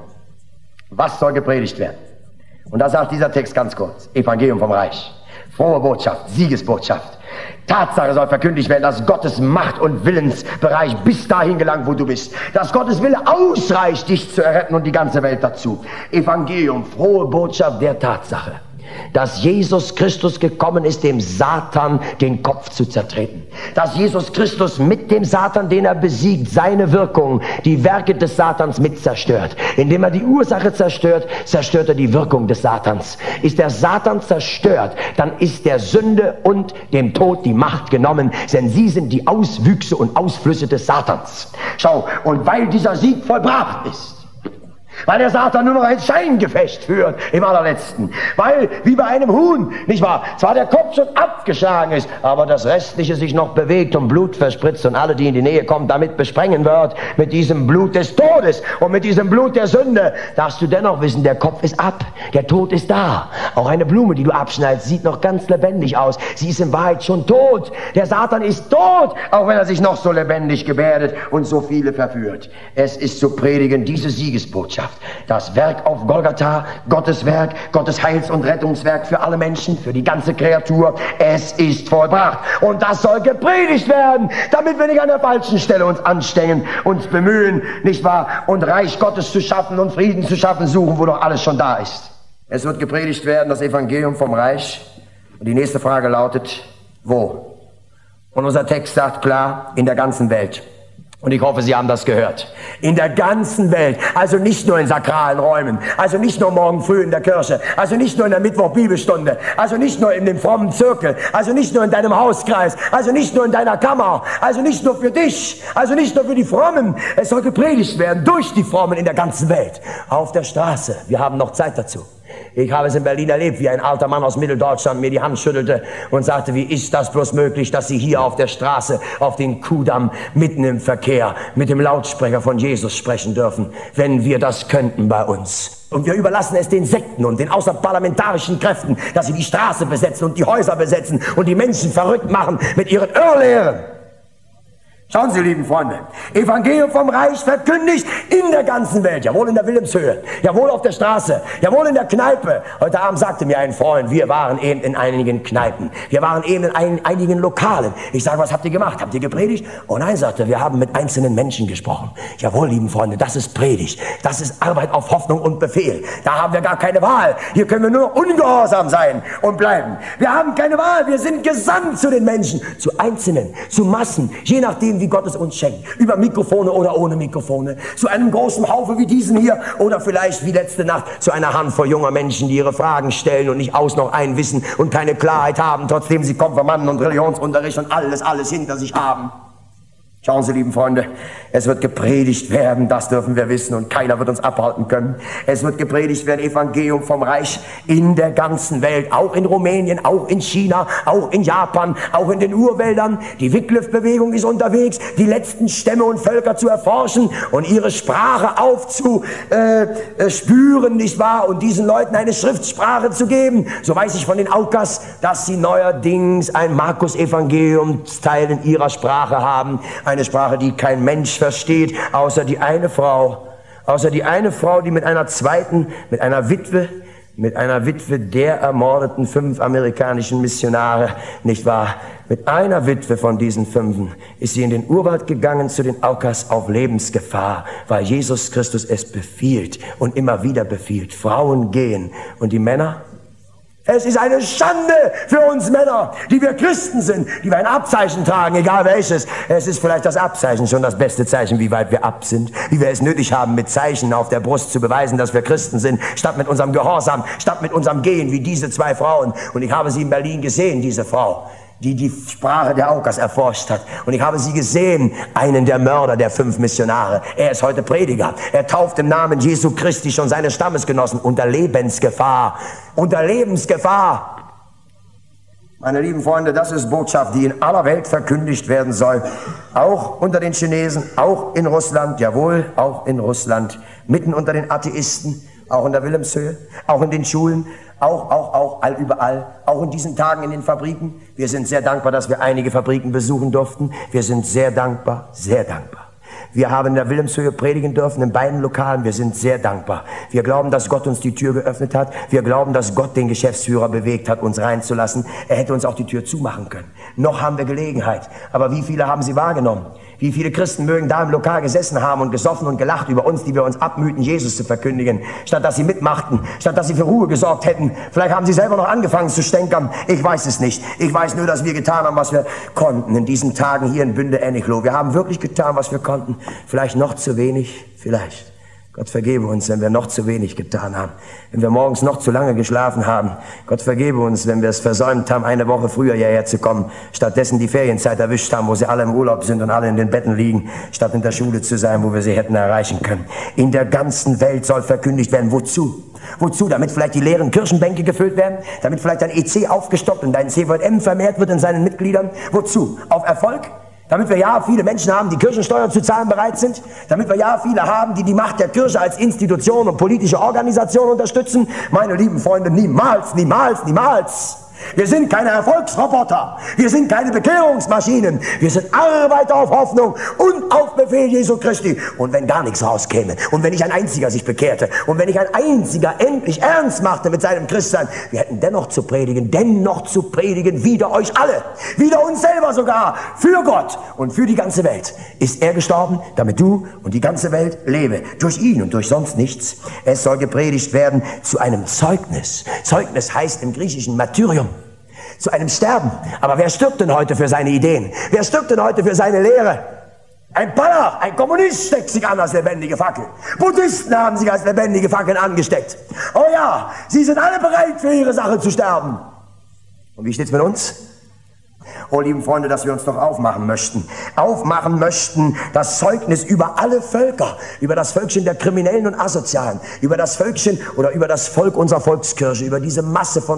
was soll gepredigt werden? Und da sagt dieser Text ganz kurz, Evangelium vom Reich, frohe Botschaft, Siegesbotschaft. Tatsache soll verkündigt werden, dass Gottes Macht und Willensbereich bis dahin gelangt, wo du bist. Dass Gottes Wille ausreicht, dich zu erretten und die ganze Welt dazu. Evangelium, frohe Botschaft der Tatsache, dass Jesus Christus gekommen ist, dem Satan den Kopf zu zertreten. Dass Jesus Christus mit dem Satan, den er besiegt, seine Wirkung, die Werke des Satans mit zerstört. Indem er die Ursache zerstört, zerstört er die Wirkung des Satans. Ist der Satan zerstört, dann ist der Sünde und dem Tod die Macht genommen, denn sie sind die Auswüchse und Ausflüsse des Satans. Schau, und weil dieser Sieg vollbracht ist, weil der Satan nur noch ein Scheingefecht führt im allerletzten. Weil, wie bei einem Huhn, nicht wahr, zwar der Kopf schon abgeschlagen ist, aber das Restliche sich noch bewegt und Blut verspritzt und alle, die in die Nähe kommen, damit besprengen wird, mit diesem Blut des Todes und mit diesem Blut der Sünde, darfst du dennoch wissen, der Kopf ist ab, der Tod ist da. Auch eine Blume, die du abschneidest, sieht noch ganz lebendig aus. Sie ist in Wahrheit schon tot. Der Satan ist tot, auch wenn er sich noch so lebendig gebärdet und so viele verführt. Es ist zu predigen, diese Siegesbotschaft. Das Werk auf Golgatha, Gottes Werk, Gottes Heils- und Rettungswerk für alle Menschen, für die ganze Kreatur. Es ist vollbracht. Und das soll gepredigt werden, damit wir nicht an der falschen Stelle uns anstrengen, uns bemühen, nicht wahr? Und Reich Gottes zu schaffen und Frieden zu schaffen suchen, wo doch alles schon da ist. Es wird gepredigt werden, das Evangelium vom Reich. Und die nächste Frage lautet, wo? Und unser Text sagt klar, in der ganzen Welt. Und ich hoffe, Sie haben das gehört. In der ganzen Welt, also nicht nur in sakralen Räumen, also nicht nur morgen früh in der Kirche, also nicht nur in der Mittwoch-Bibelstunde, also nicht nur in dem frommen Zirkel, also nicht nur in deinem Hauskreis, also nicht nur in deiner Kammer, also nicht nur für dich, also nicht nur für die Frommen. Es soll gepredigt werden durch die Frommen in der ganzen Welt. Auf der Straße. Wir haben noch Zeit dazu. Ich habe es in Berlin erlebt, wie ein alter Mann aus Mitteldeutschland mir die Hand schüttelte und sagte, wie ist das bloß möglich, dass Sie hier auf der Straße, auf den Kuhdamm, mitten im Verkehr, mit dem Lautsprecher von Jesus sprechen dürfen, wenn wir das könnten bei uns. Und wir überlassen es den Sekten und den außerparlamentarischen Kräften, dass sie die Straße besetzen und die Häuser besetzen und die Menschen verrückt machen mit ihren Irrlehren. Schauen Sie, lieben Freunde, Evangelium vom Reich verkündigt in der ganzen Welt, jawohl in der Wilhelmshöhe, jawohl auf der Straße, jawohl in der Kneipe. Heute Abend sagte mir ein Freund, wir waren eben in einigen Kneipen, wir waren eben in einigen Lokalen. Ich sage, was habt ihr gemacht? Habt ihr gepredigt? Oh nein, sagte er, wir haben mit einzelnen Menschen gesprochen. Jawohl, lieben Freunde, das ist Predigt, das ist Arbeit auf Hoffnung und Befehl. Da haben wir gar keine Wahl, hier können wir nur noch ungehorsam sein und bleiben. Wir haben keine Wahl, wir sind gesandt zu den Menschen, zu Einzelnen, zu Massen, je nachdem, wie Gott es uns schenkt. Über Mikrofone oder ohne Mikrofone. Zu einem großen Haufen wie diesen hier oder vielleicht wie letzte Nacht zu einer Handvoll junger Menschen, die ihre Fragen stellen und nicht aus noch ein wissen und keine Klarheit haben, trotzdem sie Konfirmanden und Religionsunterricht und alles hinter sich haben. Schauen Sie, lieben Freunde, es wird gepredigt werden, das dürfen wir wissen und keiner wird uns abhalten können. Es wird gepredigt werden, Evangelium vom Reich in der ganzen Welt, auch in Rumänien, auch in China, auch in Japan, auch in den Urwäldern. Die Wycliffe-Bewegung ist unterwegs, die letzten Stämme und Völker zu erforschen und ihre Sprache aufzuspüren, nicht wahr? Und diesen Leuten eine Schriftsprache zu geben. So weiß ich von den Aukas, dass sie neuerdings ein Markus-Evangeliumsteil in ihrer Sprache haben. Eine Sprache, die kein Mensch versteht, außer die eine Frau, die mit einer Witwe der ermordeten 5 amerikanischen Missionare, nicht wahr? Mit einer Witwe von diesen 5 ist sie in den Urwald gegangen zu den Aukas auf Lebensgefahr, weil Jesus Christus es befiehlt und immer wieder befiehlt. Frauen gehen und die Männer Es ist eine Schande für uns Männer, die wir Christen sind, die wir ein Abzeichen tragen, egal welches. Es ist vielleicht das Abzeichen schon das beste Zeichen, wie weit wir ab sind, wie wir es nötig haben, mit Zeichen auf der Brust zu beweisen, dass wir Christen sind, statt mit unserem Gehorsam, statt mit unserem Gehen, wie diese zwei Frauen. Und ich habe sie in Berlin gesehen, diese Frau, die die Sprache der Aukas erforscht hat. Und ich habe sie gesehen, einen der Mörder der 5 Missionare. Er ist heute Prediger. Er tauft im Namen Jesu Christi schon seine Stammesgenossen unter Lebensgefahr. Unter Lebensgefahr. Meine lieben Freunde, das ist Botschaft, die in aller Welt verkündigt werden soll. Auch unter den Chinesen, auch in Russland, jawohl, auch in Russland. Mitten unter den Atheisten, auch in der Wilhelmshöhe, auch in den Schulen, auch, überall, auch in diesen Tagen in den Fabriken. Wir sind sehr dankbar, dass wir einige Fabriken besuchen durften. Wir sind sehr dankbar, sehr dankbar. Wir haben in der Wilhelmshöhe predigen dürfen, in beiden Lokalen. Wir sind sehr dankbar. Wir glauben, dass Gott uns die Tür geöffnet hat. Wir glauben, dass Gott den Geschäftsführer bewegt hat, uns reinzulassen. Er hätte uns auch die Tür zumachen können. Noch haben wir Gelegenheit. Aber wie viele haben sie wahrgenommen? Wie viele Christen mögen da im Lokal gesessen haben und gesoffen und gelacht über uns, die wir uns abmühten, Jesus zu verkündigen, statt dass sie mitmachten, statt dass sie für Ruhe gesorgt hätten. Vielleicht haben sie selber noch angefangen zu stänkern. Ich weiß es nicht. Ich weiß nur, dass wir getan haben, was wir konnten in diesen Tagen hier in Bünde-Ennigloh. Wir haben wirklich getan, was wir konnten. Vielleicht noch zu wenig, vielleicht. Gott vergebe uns, wenn wir noch zu wenig getan haben. Wenn wir morgens noch zu lange geschlafen haben. Gott vergebe uns, wenn wir es versäumt haben, eine Woche früher hierher zu kommen. Stattdessen die Ferienzeit erwischt haben, wo sie alle im Urlaub sind und alle in den Betten liegen, statt in der Schule zu sein, wo wir sie hätten erreichen können. In der ganzen Welt soll verkündigt werden. Wozu? Wozu? Damit vielleicht die leeren Kirchenbänke gefüllt werden? Damit vielleicht dein EC aufgestockt und dein CVM vermehrt wird in seinen Mitgliedern? Wozu? Auf Erfolg? Damit wir ja viele Menschen haben, die Kirchensteuern zu zahlen bereit sind. Damit wir ja viele haben, die die Macht der Kirche als Institution und politische Organisation unterstützen. Meine lieben Freunde, niemals, niemals, niemals. Wir sind keine Erfolgsroboter. Wir sind keine Bekehrungsmaschinen. Wir sind Arbeiter auf Hoffnung und auf Befehl Jesu Christi. Und wenn gar nichts rauskäme und wenn nicht ein einziger sich bekehrte und wenn nicht ein einziger endlich ernst machte mit seinem Christsein, wir hätten dennoch zu predigen, wider euch alle, wider uns selber sogar, für Gott und für die ganze Welt. Ist er gestorben, damit du und die ganze Welt lebe. Durch ihn und durch sonst nichts. Es soll gepredigt werden zu einem Zeugnis. Zeugnis heißt im Griechischen Martyrium. Zu einem Sterben. Aber wer stirbt denn heute für seine Ideen? Wer stirbt denn heute für seine Lehre? Ein Baller, ein Kommunist steckt sich an als lebendige Fackel. Buddhisten haben sich als lebendige Fackeln angesteckt. Oh ja, sie sind alle bereit, für ihre Sache zu sterben. Und wie steht's mit uns? Oh, lieben Freunde, dass wir uns doch aufmachen möchten, das Zeugnis über alle Völker, über das Völkchen der Kriminellen und Asozialen, über das Völkchen oder über das Volk unserer Volkskirche, über diese Masse von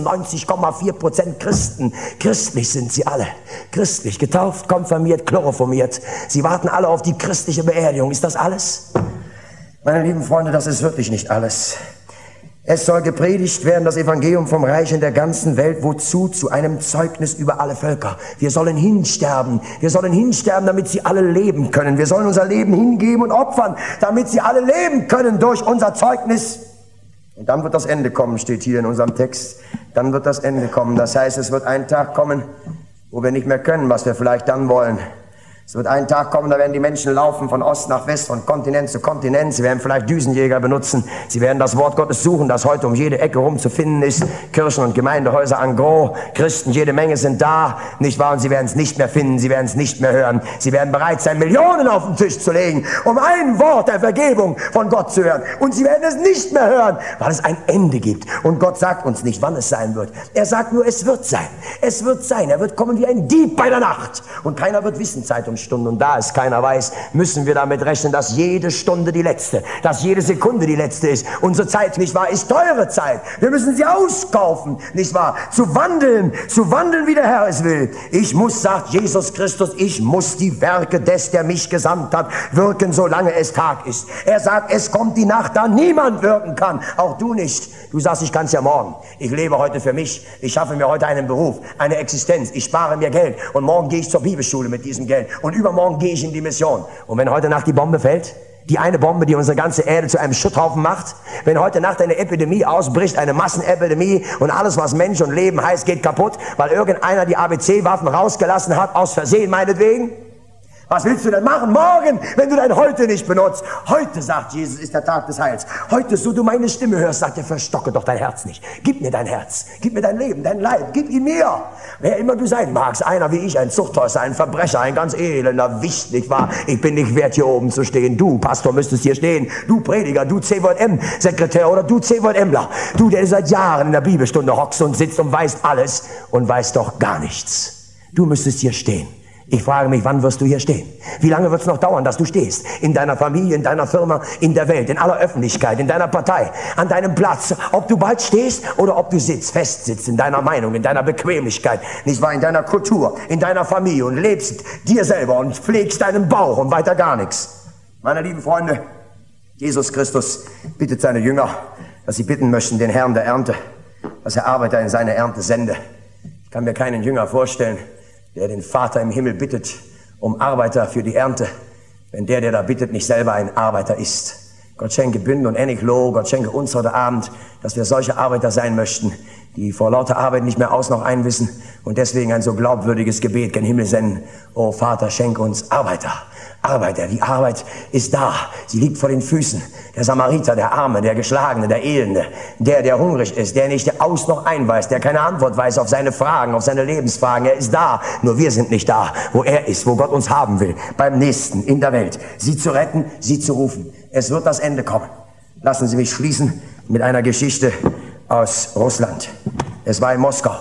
96,4% Christen. Christlich sind sie alle. Christlich, getauft, konfirmiert, chloroformiert. Sie warten alle auf die christliche Beerdigung. Ist das alles? Meine lieben Freunde, das ist wirklich nicht alles. Es soll gepredigt werden, das Evangelium vom Reich in der ganzen Welt. Wozu? Zu einem Zeugnis über alle Völker. Wir sollen hinsterben. Wir sollen hinsterben, damit sie alle leben können. Wir sollen unser Leben hingeben und opfern, damit sie alle leben können durch unser Zeugnis. Und dann wird das Ende kommen, steht hier in unserem Text. Dann wird das Ende kommen. Das heißt, es wird ein Tag kommen, wo wir nicht mehr können, was wir vielleicht dann wollen. Es wird ein Tag kommen, da werden die Menschen laufen von Ost nach West, von Kontinent zu Kontinent. Sie werden vielleicht Düsenjäger benutzen. Sie werden das Wort Gottes suchen, das heute um jede Ecke rum zu finden ist. Kirchen und Gemeindehäuser en gros. Christen, jede Menge sind da, nicht wahr? Und sie werden es nicht mehr finden, sie werden es nicht mehr hören. Sie werden bereit sein, Millionen auf den Tisch zu legen, um ein Wort der Vergebung von Gott zu hören. Und sie werden es nicht mehr hören, weil es ein Ende gibt. Und Gott sagt uns nicht, wann es sein wird. Er sagt nur, es wird sein. Es wird sein. Er wird kommen wie ein Dieb bei der Nacht. Und keiner wird wissen, Zeit und Stunde. Und da es keiner weiß, müssen wir damit rechnen, dass jede Stunde die letzte, dass jede Sekunde die letzte ist. Unsere Zeit, nicht wahr, ist teure Zeit. Wir müssen sie auskaufen, nicht wahr? Zu wandeln, wie der Herr es will. Ich muss, sagt Jesus Christus, ich muss die Werke des, der mich gesandt hat, wirken, solange es Tag ist. Er sagt, es kommt die Nacht, da niemand wirken kann. Auch du nicht. Du sagst, ich kann es ja morgen. Ich lebe heute für mich. Ich schaffe mir heute einen Beruf, eine Existenz. Ich spare mir Geld. Und morgen gehe ich zur Bibelschule mit diesem Geld. Und übermorgen gehe ich in die Mission. Und wenn heute Nacht die Bombe fällt, die eine Bombe, die unsere ganze Erde zu einem Schutthaufen macht, wenn heute Nacht eine Epidemie ausbricht, eine Massenepidemie und alles, was Mensch und Leben heißt, geht kaputt, weil irgendeiner die ABC-Waffen rausgelassen hat, aus Versehen meinetwegen, Was willst du denn machen morgen, wenn du dein Heute nicht benutzt? Heute, sagt Jesus, ist der Tag des Heils. Heute, so du meine Stimme hörst, sagt er, verstocke doch dein Herz nicht. Gib mir dein Herz, gib mir dein Leben, dein Leib, gib ihn mir. Wer immer du sein magst, einer wie ich, ein Zuchthäusler, ein Verbrecher, ein ganz elender Wicht, nicht wahr? Ich bin nicht wert, hier oben zu stehen. Du, Pastor, müsstest hier stehen. Du Prediger, du CVM-Sekretär oder du CVMler. Du, der seit Jahren in der Bibelstunde hockst und sitzt und weißt alles und weißt doch gar nichts. Du müsstest hier stehen. Ich frage mich, wann wirst du hier stehen? Wie lange wird es noch dauern, dass du stehst? In deiner Familie, in deiner Firma, in der Welt, in aller Öffentlichkeit, in deiner Partei, an deinem Platz. Ob du bald stehst oder ob du festsitzt in deiner Meinung, in deiner Bequemlichkeit, nicht wahr, in deiner Kultur, in deiner Familie und lebst dir selber und pflegst deinen Bauch und weiter gar nichts. Meine lieben Freunde, Jesus Christus bittet seine Jünger, dass sie bitten möchten, den Herrn der Ernte, dass er Arbeiter in seine Ernte sende. Ich kann mir keinen Jünger vorstellen, der den Vater im Himmel bittet um Arbeiter für die Ernte, wenn der da bittet, nicht selber ein Arbeiter ist. Gott schenke Bünden und Eniglo, Gott schenke uns heute Abend, dass wir solche Arbeiter sein möchten, die vor lauter Arbeit nicht mehr aus noch einwissen und deswegen ein so glaubwürdiges Gebet gen Himmel senden. O Vater, schenke uns Arbeiter. Arbeiter, die Arbeit ist da, sie liegt vor den Füßen. Der Samariter, der Arme, der Geschlagene, der Elende, der hungrig ist, der nicht aus noch einweist, der keine Antwort weiß auf seine Fragen, auf seine Lebensfragen. Er ist da, nur wir sind nicht da, wo er ist, wo Gott uns haben will, beim Nächsten in der Welt. Sie zu retten, sie zu rufen. Es wird das Ende kommen. Lassen Sie mich schließen mit einer Geschichte aus Russland. Es war in Moskau.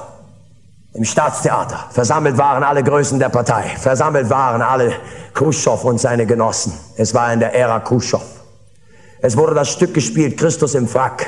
Im Staatstheater. Versammelt waren alle Größen der Partei. Versammelt waren alle Khrushchev und seine Genossen. Es war in der Ära Khrushchev. Es wurde das Stück gespielt, Christus im Frack.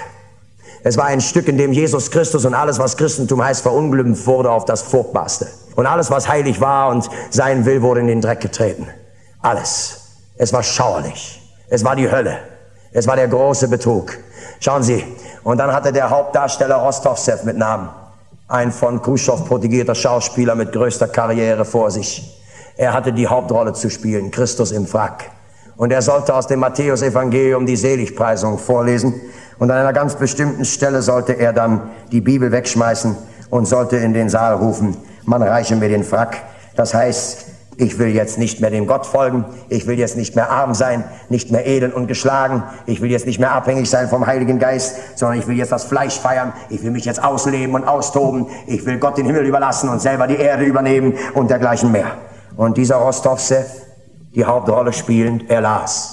Es war ein Stück, in dem Jesus Christus und alles, was Christentum heißt, verunglimpft wurde auf das Furchtbarste. Und alles, was heilig war und sein will, wurde in den Dreck getreten. Alles. Es war schauerlich. Es war die Hölle. Es war der große Betrug. Schauen Sie. Und dann hatte der Hauptdarsteller Rostovtsev mit Namen, ein von Khrushchev protegierter Schauspieler mit größter Karriere vor sich. Er hatte die Hauptrolle zu spielen, Christus im Frack. Und er sollte aus dem Matthäus-Evangelium die Seligpreisung vorlesen. Und an einer ganz bestimmten Stelle sollte er dann die Bibel wegschmeißen und sollte in den Saal rufen, man reiche mir den Frack. Das heißt, ich will jetzt nicht mehr dem Gott folgen, ich will jetzt nicht mehr arm sein, nicht mehr elend und geschlagen, ich will jetzt nicht mehr abhängig sein vom Heiligen Geist, sondern ich will jetzt das Fleisch feiern, ich will mich jetzt ausleben und austoben, ich will Gott den Himmel überlassen und selber die Erde übernehmen und dergleichen mehr. Und dieser Rostovtsev, die Hauptrolle spielend, er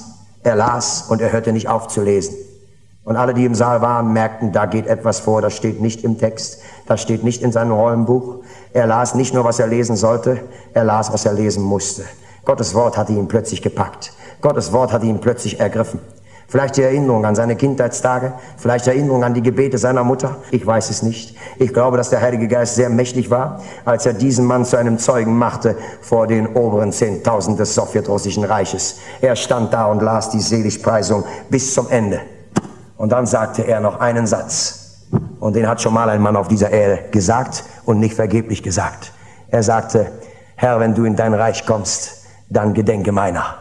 las und er hörte nicht auf zu lesen. Und alle, die im Saal waren, merkten, da geht etwas vor, das steht nicht im Text, das steht nicht in seinem Rollenbuch. Er las nicht nur, was er lesen sollte, er las, was er lesen musste. Gottes Wort hatte ihn plötzlich gepackt. Gottes Wort hatte ihn plötzlich ergriffen. Vielleicht die Erinnerung an seine Kindheitstage, vielleicht die Erinnerung an die Gebete seiner Mutter. Ich weiß es nicht. Ich glaube, dass der Heilige Geist sehr mächtig war, als er diesen Mann zu einem Zeugen machte vor den oberen 10.000 des sowjetrussischen Reiches. Er stand da und las die Seligpreisung bis zum Ende. Und dann sagte er noch einen Satz. Und den hat schon mal ein Mann auf dieser Erde gesagt und nicht vergeblich gesagt. Er sagte, Herr, wenn du in dein Reich kommst, dann gedenke meiner.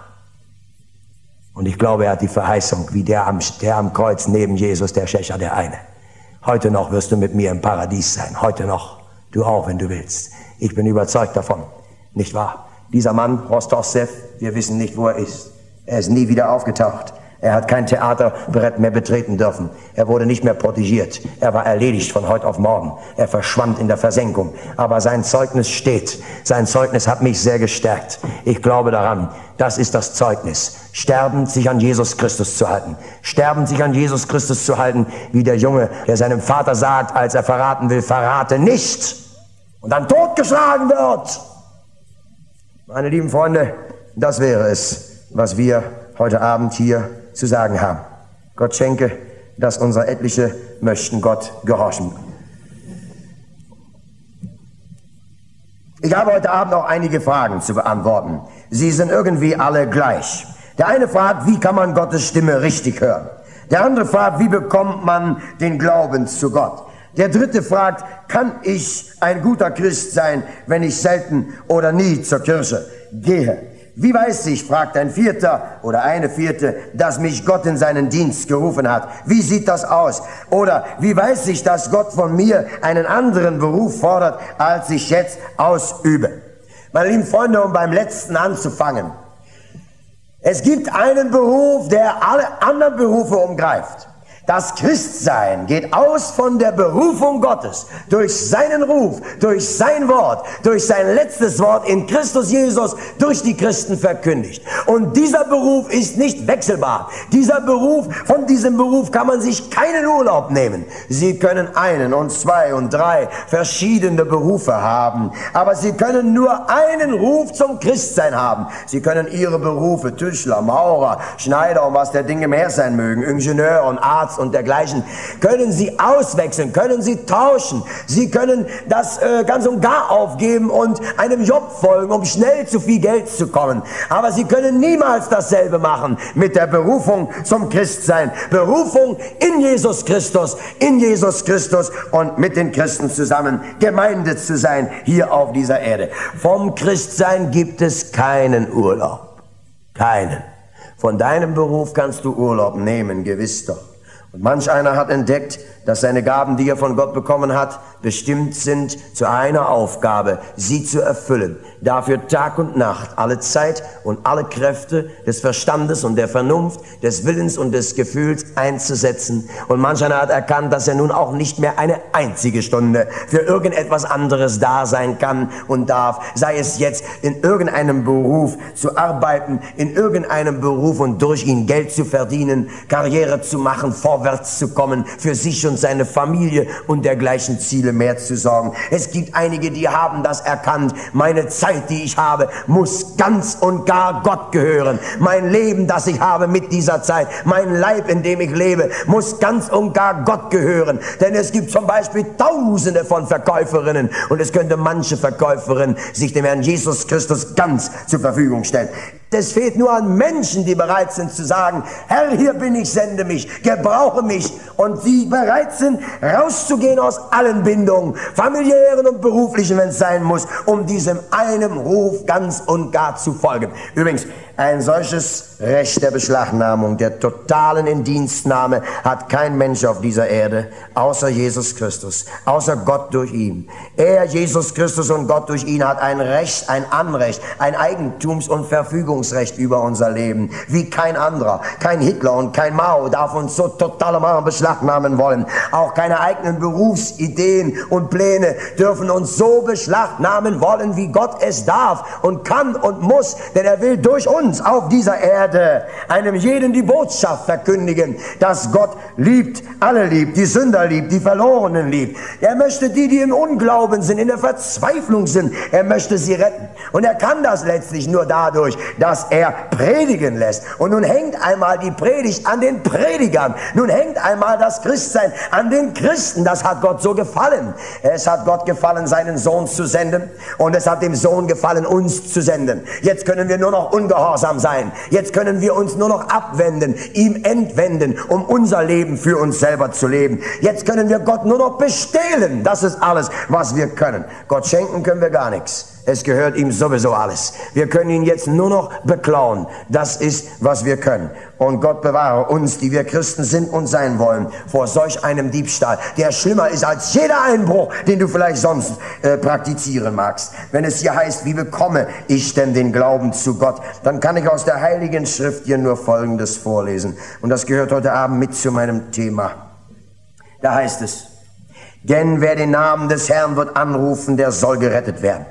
Und ich glaube, er hat die Verheißung, wie der am Kreuz neben Jesus, der Schächer, der eine. Heute noch wirst du mit mir im Paradies sein. Heute noch. Du auch, wenn du willst. Ich bin überzeugt davon. Nicht wahr? Dieser Mann, Rostovtsev, wir wissen nicht, wo er ist. Er ist nie wieder aufgetaucht. Er hat kein Theaterbrett mehr betreten dürfen. Er wurde nicht mehr protegiert. Er war erledigt von heute auf morgen. Er verschwand in der Versenkung. Aber sein Zeugnis steht. Sein Zeugnis hat mich sehr gestärkt. Ich glaube daran. Das ist das Zeugnis. Sterbend sich an Jesus Christus zu halten. Sterbend sich an Jesus Christus zu halten, wie der Junge, der seinem Vater sagt, als er verraten will, verrate nicht. Und dann totgeschlagen wird. Meine lieben Freunde, das wäre es, was wir heute Abend hier zu sagen haben. Gott schenke, dass unsere etliche möchten Gott gehorchen. Ich habe heute Abend noch einige Fragen zu beantworten. Sie sind irgendwie alle gleich. Der eine fragt, wie kann man Gottes Stimme richtig hören? Der andere fragt, wie bekommt man den Glauben zu Gott? Der dritte fragt, kann ich ein guter Christ sein, wenn ich selten oder nie zur Kirche gehe? Wie weiß ich, fragt ein Vierter oder eine Vierte, dass mich Gott in seinen Dienst gerufen hat? Wie sieht das aus? Oder wie weiß ich, dass Gott von mir einen anderen Beruf fordert, als ich jetzt ausübe? Meine lieben Freunde, um beim letzten anzufangen. Es gibt einen Beruf, der alle anderen Berufe umgreift. Das Christsein geht aus von der Berufung Gottes, durch seinen Ruf, durch sein Wort, durch sein letztes Wort in Christus Jesus, durch die Christen verkündigt. Und dieser Beruf ist nicht wechselbar. Von diesem Beruf kann man sich keinen Urlaub nehmen. Sie können einen und zwei und drei verschiedene Berufe haben, aber Sie können nur einen Ruf zum Christsein haben. Sie können Ihre Berufe, Tischler, Maurer, Schneider und was der Dinge mehr sein mögen, Ingenieur und Arzt und dergleichen, können Sie auswechseln, können Sie tauschen. Sie können das ganz und gar aufgeben und einem Job folgen, um schnell zu viel Geld zu kommen. Aber Sie können niemals dasselbe machen mit der Berufung zum Christsein. Berufung in Jesus Christus und mit den Christen zusammen Gemeinde zu sein hier auf dieser Erde. Vom Christsein gibt es keinen Urlaub. Keinen. Von deinem Beruf kannst du Urlaub nehmen, gewiss doch. Und manch einer hat entdeckt, dass seine Gaben, die er von Gott bekommen hat, bestimmt sind zu einer Aufgabe, sie zu erfüllen. Dafür Tag und Nacht, alle Zeit und alle Kräfte des Verstandes und der Vernunft, des Willens und des Gefühls einzusetzen. Und manch einer hat erkannt, dass er nun auch nicht mehr eine einzige Stunde für irgendetwas anderes da sein kann und darf. Sei es jetzt in irgendeinem Beruf zu arbeiten, in irgendeinem Beruf und durch ihn Geld zu verdienen, Karriere zu machen, vorwärts zu kommen, für sich und seine Familie und dergleichen Ziele mehr zu sorgen. Es gibt einige, die haben das erkannt. Meine Zeit, die ich habe, muss ganz und gar Gott gehören. Mein Leben, das ich habe mit dieser Zeit, mein Leib, in dem ich lebe, muss ganz und gar Gott gehören. Denn es gibt zum Beispiel Tausende von Verkäuferinnen und es könnte manche Verkäuferin sich dem Herrn Jesus Christus ganz zur Verfügung stellen. Es fehlt nur an Menschen, die bereit sind zu sagen, Herr, hier bin ich, sende mich, gebrauche mich. Und die bereit sind, rauszugehen aus allen Bindungen, familiären und beruflichen, wenn es sein muss, um diesem einen Ruf ganz und gar zu folgen. Übrigens, ein solches Recht der Beschlagnahmung, der totalen Indienstnahme hat kein Mensch auf dieser Erde, außer Jesus Christus, außer Gott durch ihn. Er, Jesus Christus und Gott durch ihn, hat ein Recht, ein Anrecht, ein Eigentums- und Verfügungsrecht über unser Leben, wie kein anderer. Kein Hitler und kein Mao darf uns so total beschlagnahmen wollen. Auch keine eigenen Berufsideen und Pläne dürfen uns so beschlagnahmen wollen, wie Gott es darf und kann und muss, denn er will durch uns auf dieser Erde einem jeden die Botschaft verkündigen, dass Gott liebt, alle liebt, die Sünder liebt, die Verlorenen liebt. Er möchte die im Unglauben sind, in der Verzweiflung sind, er möchte sie retten. Und er kann das letztlich nur dadurch, dass er predigen lässt. Und nun hängt einmal die Predigt an den Predigern. Nun hängt einmal das Christsein an den Christen. Das hat Gott so gefallen. Es hat Gott gefallen, seinen Sohn zu senden. Und es hat dem Sohn gefallen, uns zu senden. Jetzt können wir nur noch ungehorsam sein. Jetzt können wir uns nur noch abwenden, ihm entwenden, um unser Leben für uns selber zu leben. Jetzt können wir Gott nur noch bestehlen. Das ist alles, was wir können. Gott schenken können wir gar nichts. Es gehört ihm sowieso alles. Wir können ihn jetzt nur noch beklauen. Das ist, was wir können. Und Gott bewahre uns, die wir Christen sind und sein wollen, vor solch einem Diebstahl, der schlimmer ist als jeder Einbruch, den du vielleicht sonst praktizieren magst. Wenn es hier heißt, wie bekomme ich denn den Glauben zu Gott, dann kann ich aus der Heiligen Schrift dir nur Folgendes vorlesen. Und das gehört heute Abend mit zu meinem Thema. Da heißt es, denn wer den Namen des Herrn wird anrufen, der soll gerettet werden.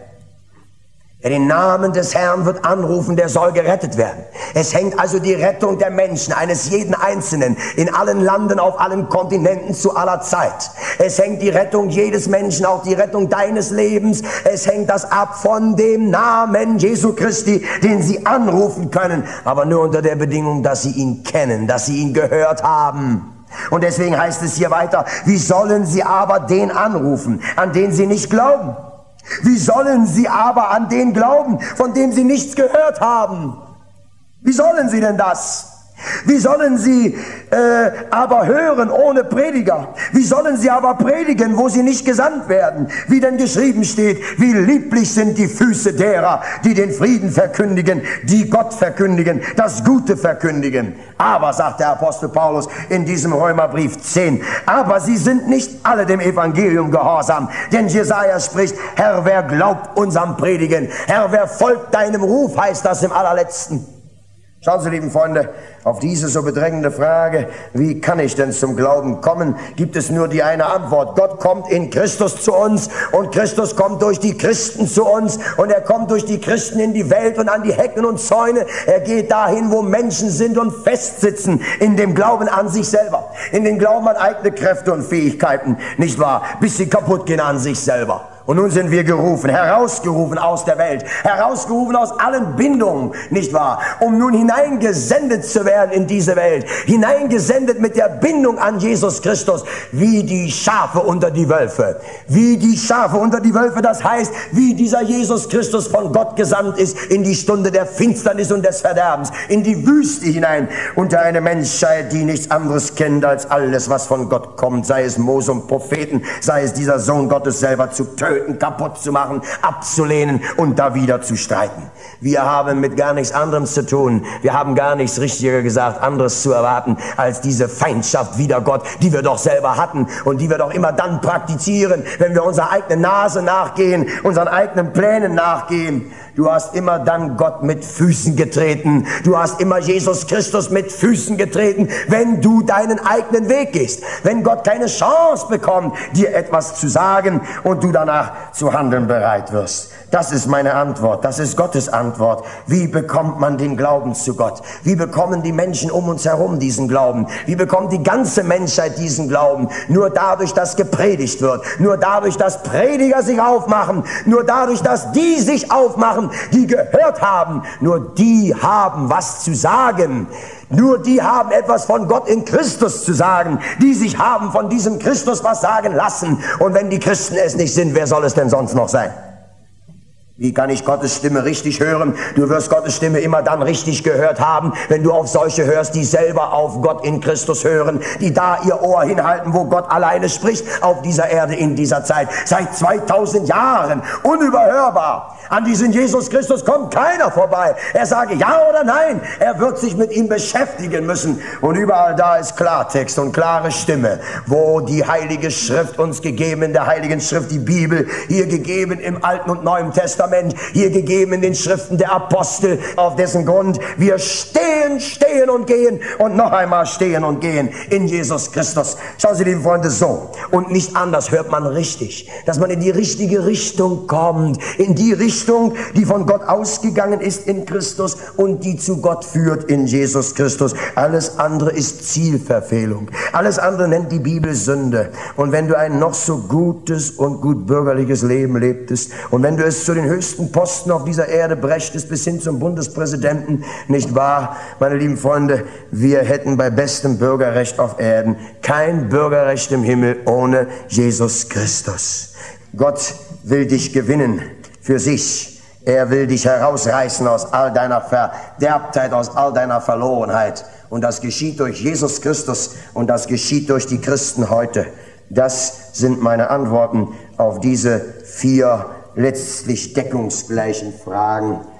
Wer den Namen des Herrn wird anrufen, der soll gerettet werden. Es hängt also die Rettung der Menschen, eines jeden Einzelnen, in allen Landen, auf allen Kontinenten zu aller Zeit. Es hängt die Rettung jedes Menschen, auch die Rettung deines Lebens. Es hängt das ab von dem Namen Jesu Christi, den sie anrufen können, aber nur unter der Bedingung, dass sie ihn kennen, dass sie ihn gehört haben. Und deswegen heißt es hier weiter, wie sollen sie aber den anrufen, an den sie nicht glauben? Wie sollen sie aber an den glauben, von dem sie nichts gehört haben? Wie sollen sie denn das? Wie sollen sie aber hören ohne Prediger? Wie sollen sie aber predigen, wo sie nicht gesandt werden? Wie denn geschrieben steht, wie lieblich sind die Füße derer, die den Frieden verkündigen, die Gott verkündigen, das Gute verkündigen. Aber, sagt der Apostel Paulus in diesem Römerbrief 10, aber sie sind nicht alle dem Evangelium gehorsam. Denn Jesaja spricht, Herr, wer glaubt unserem Predigen? Herr, wer folgt deinem Ruf, heißt das im allerletzten. Schauen Sie, lieben Freunde, auf diese so bedrängende Frage, wie kann ich denn zum Glauben kommen, gibt es nur die eine Antwort. Gott kommt in Christus zu uns und Christus kommt durch die Christen zu uns und er kommt durch die Christen in die Welt und an die Hecken und Zäune. Er geht dahin, wo Menschen sind und festsitzen in dem Glauben an sich selber, in den Glauben an eigene Kräfte und Fähigkeiten, nicht wahr, bis sie kaputt gehen an sich selber. Und nun sind wir gerufen, herausgerufen aus der Welt, herausgerufen aus allen Bindungen, nicht wahr? Um nun hineingesendet zu werden in diese Welt, hineingesendet mit der Bindung an Jesus Christus, wie die Schafe unter die Wölfe. Wie die Schafe unter die Wölfe, das heißt, wie dieser Jesus Christus von Gott gesandt ist in die Stunde der Finsternis und des Verderbens, in die Wüste hinein, unter eine Menschheit, die nichts anderes kennt als alles, was von Gott kommt, sei es Mose und Propheten, sei es dieser Sohn Gottes selber zu töten, kaputt zu machen, abzulehnen und da wieder zu streiten. Wir haben mit gar nichts anderem zu tun. Wir haben gar nichts richtiger gesagt, anderes zu erwarten, als diese Feindschaft wider Gott, die wir doch selber hatten und die wir doch immer dann praktizieren, wenn wir unserer eigenen Nase nachgehen, unseren eigenen Plänen nachgehen. Du hast immer dann Gott mit Füßen getreten. Du hast immer Jesus Christus mit Füßen getreten, wenn du deinen eigenen Weg gehst. Wenn Gott keine Chance bekommt, dir etwas zu sagen und du danach zu handeln bereit wirst. Das ist meine Antwort. Das ist Gottes Antwort. Wie bekommt man den Glauben zu Gott? Wie bekommen die Menschen um uns herum diesen Glauben? Wie bekommt die ganze Menschheit diesen Glauben? Nur dadurch, dass gepredigt wird. Nur dadurch, dass Prediger sich aufmachen. Nur dadurch, dass die sich aufmachen, die gehört haben. Nur die haben was zu sagen. Nur die haben etwas von Gott in Christus zu sagen, die sich haben von diesem Christus was sagen lassen. Und wenn die Christen es nicht sind, wer soll es denn sonst noch sein? Wie kann ich Gottes Stimme richtig hören? Du wirst Gottes Stimme immer dann richtig gehört haben, wenn du auf solche hörst, die selber auf Gott in Christus hören, die da ihr Ohr hinhalten, wo Gott alleine spricht auf dieser Erde in dieser Zeit. Seit 2000 Jahren, unüberhörbar. An diesen Jesus Christus kommt keiner vorbei. Er sage ja oder nein. Er wird sich mit ihm beschäftigen müssen. Und überall da ist Klartext und klare Stimme, wo die Heilige Schrift uns gegeben, in der Heiligen Schrift die Bibel, hier gegeben im Alten und Neuen Testament, hier gegeben in den Schriften der Apostel, auf dessen Grund wir stehen, stehen und gehen und noch einmal stehen und gehen in Jesus Christus. Schauen Sie, liebe Freunde, so und nicht anders hört man richtig, dass man in die richtige Richtung kommt, in die Richtung, die von Gott ausgegangen ist in Christus und die zu Gott führt in Jesus Christus. Alles andere ist Zielverfehlung. Alles andere nennt die Bibel Sünde. Und wenn du ein noch so gutes und gut bürgerliches Leben lebtest und wenn du es zu den höchsten Posten auf dieser Erde brächtest bis hin zum Bundespräsidenten, nicht wahr, meine lieben Freunde, wir hätten bei bestem Bürgerrecht auf Erden kein Bürgerrecht im Himmel ohne Jesus Christus. Gott will dich gewinnen für sich. Er will dich herausreißen aus all deiner Verderbtheit, aus all deiner Verlorenheit. Und das geschieht durch Jesus Christus und das geschieht durch die Christen heute. Das sind meine Antworten auf diese 4 letztlich deckungsgleichen Fragen.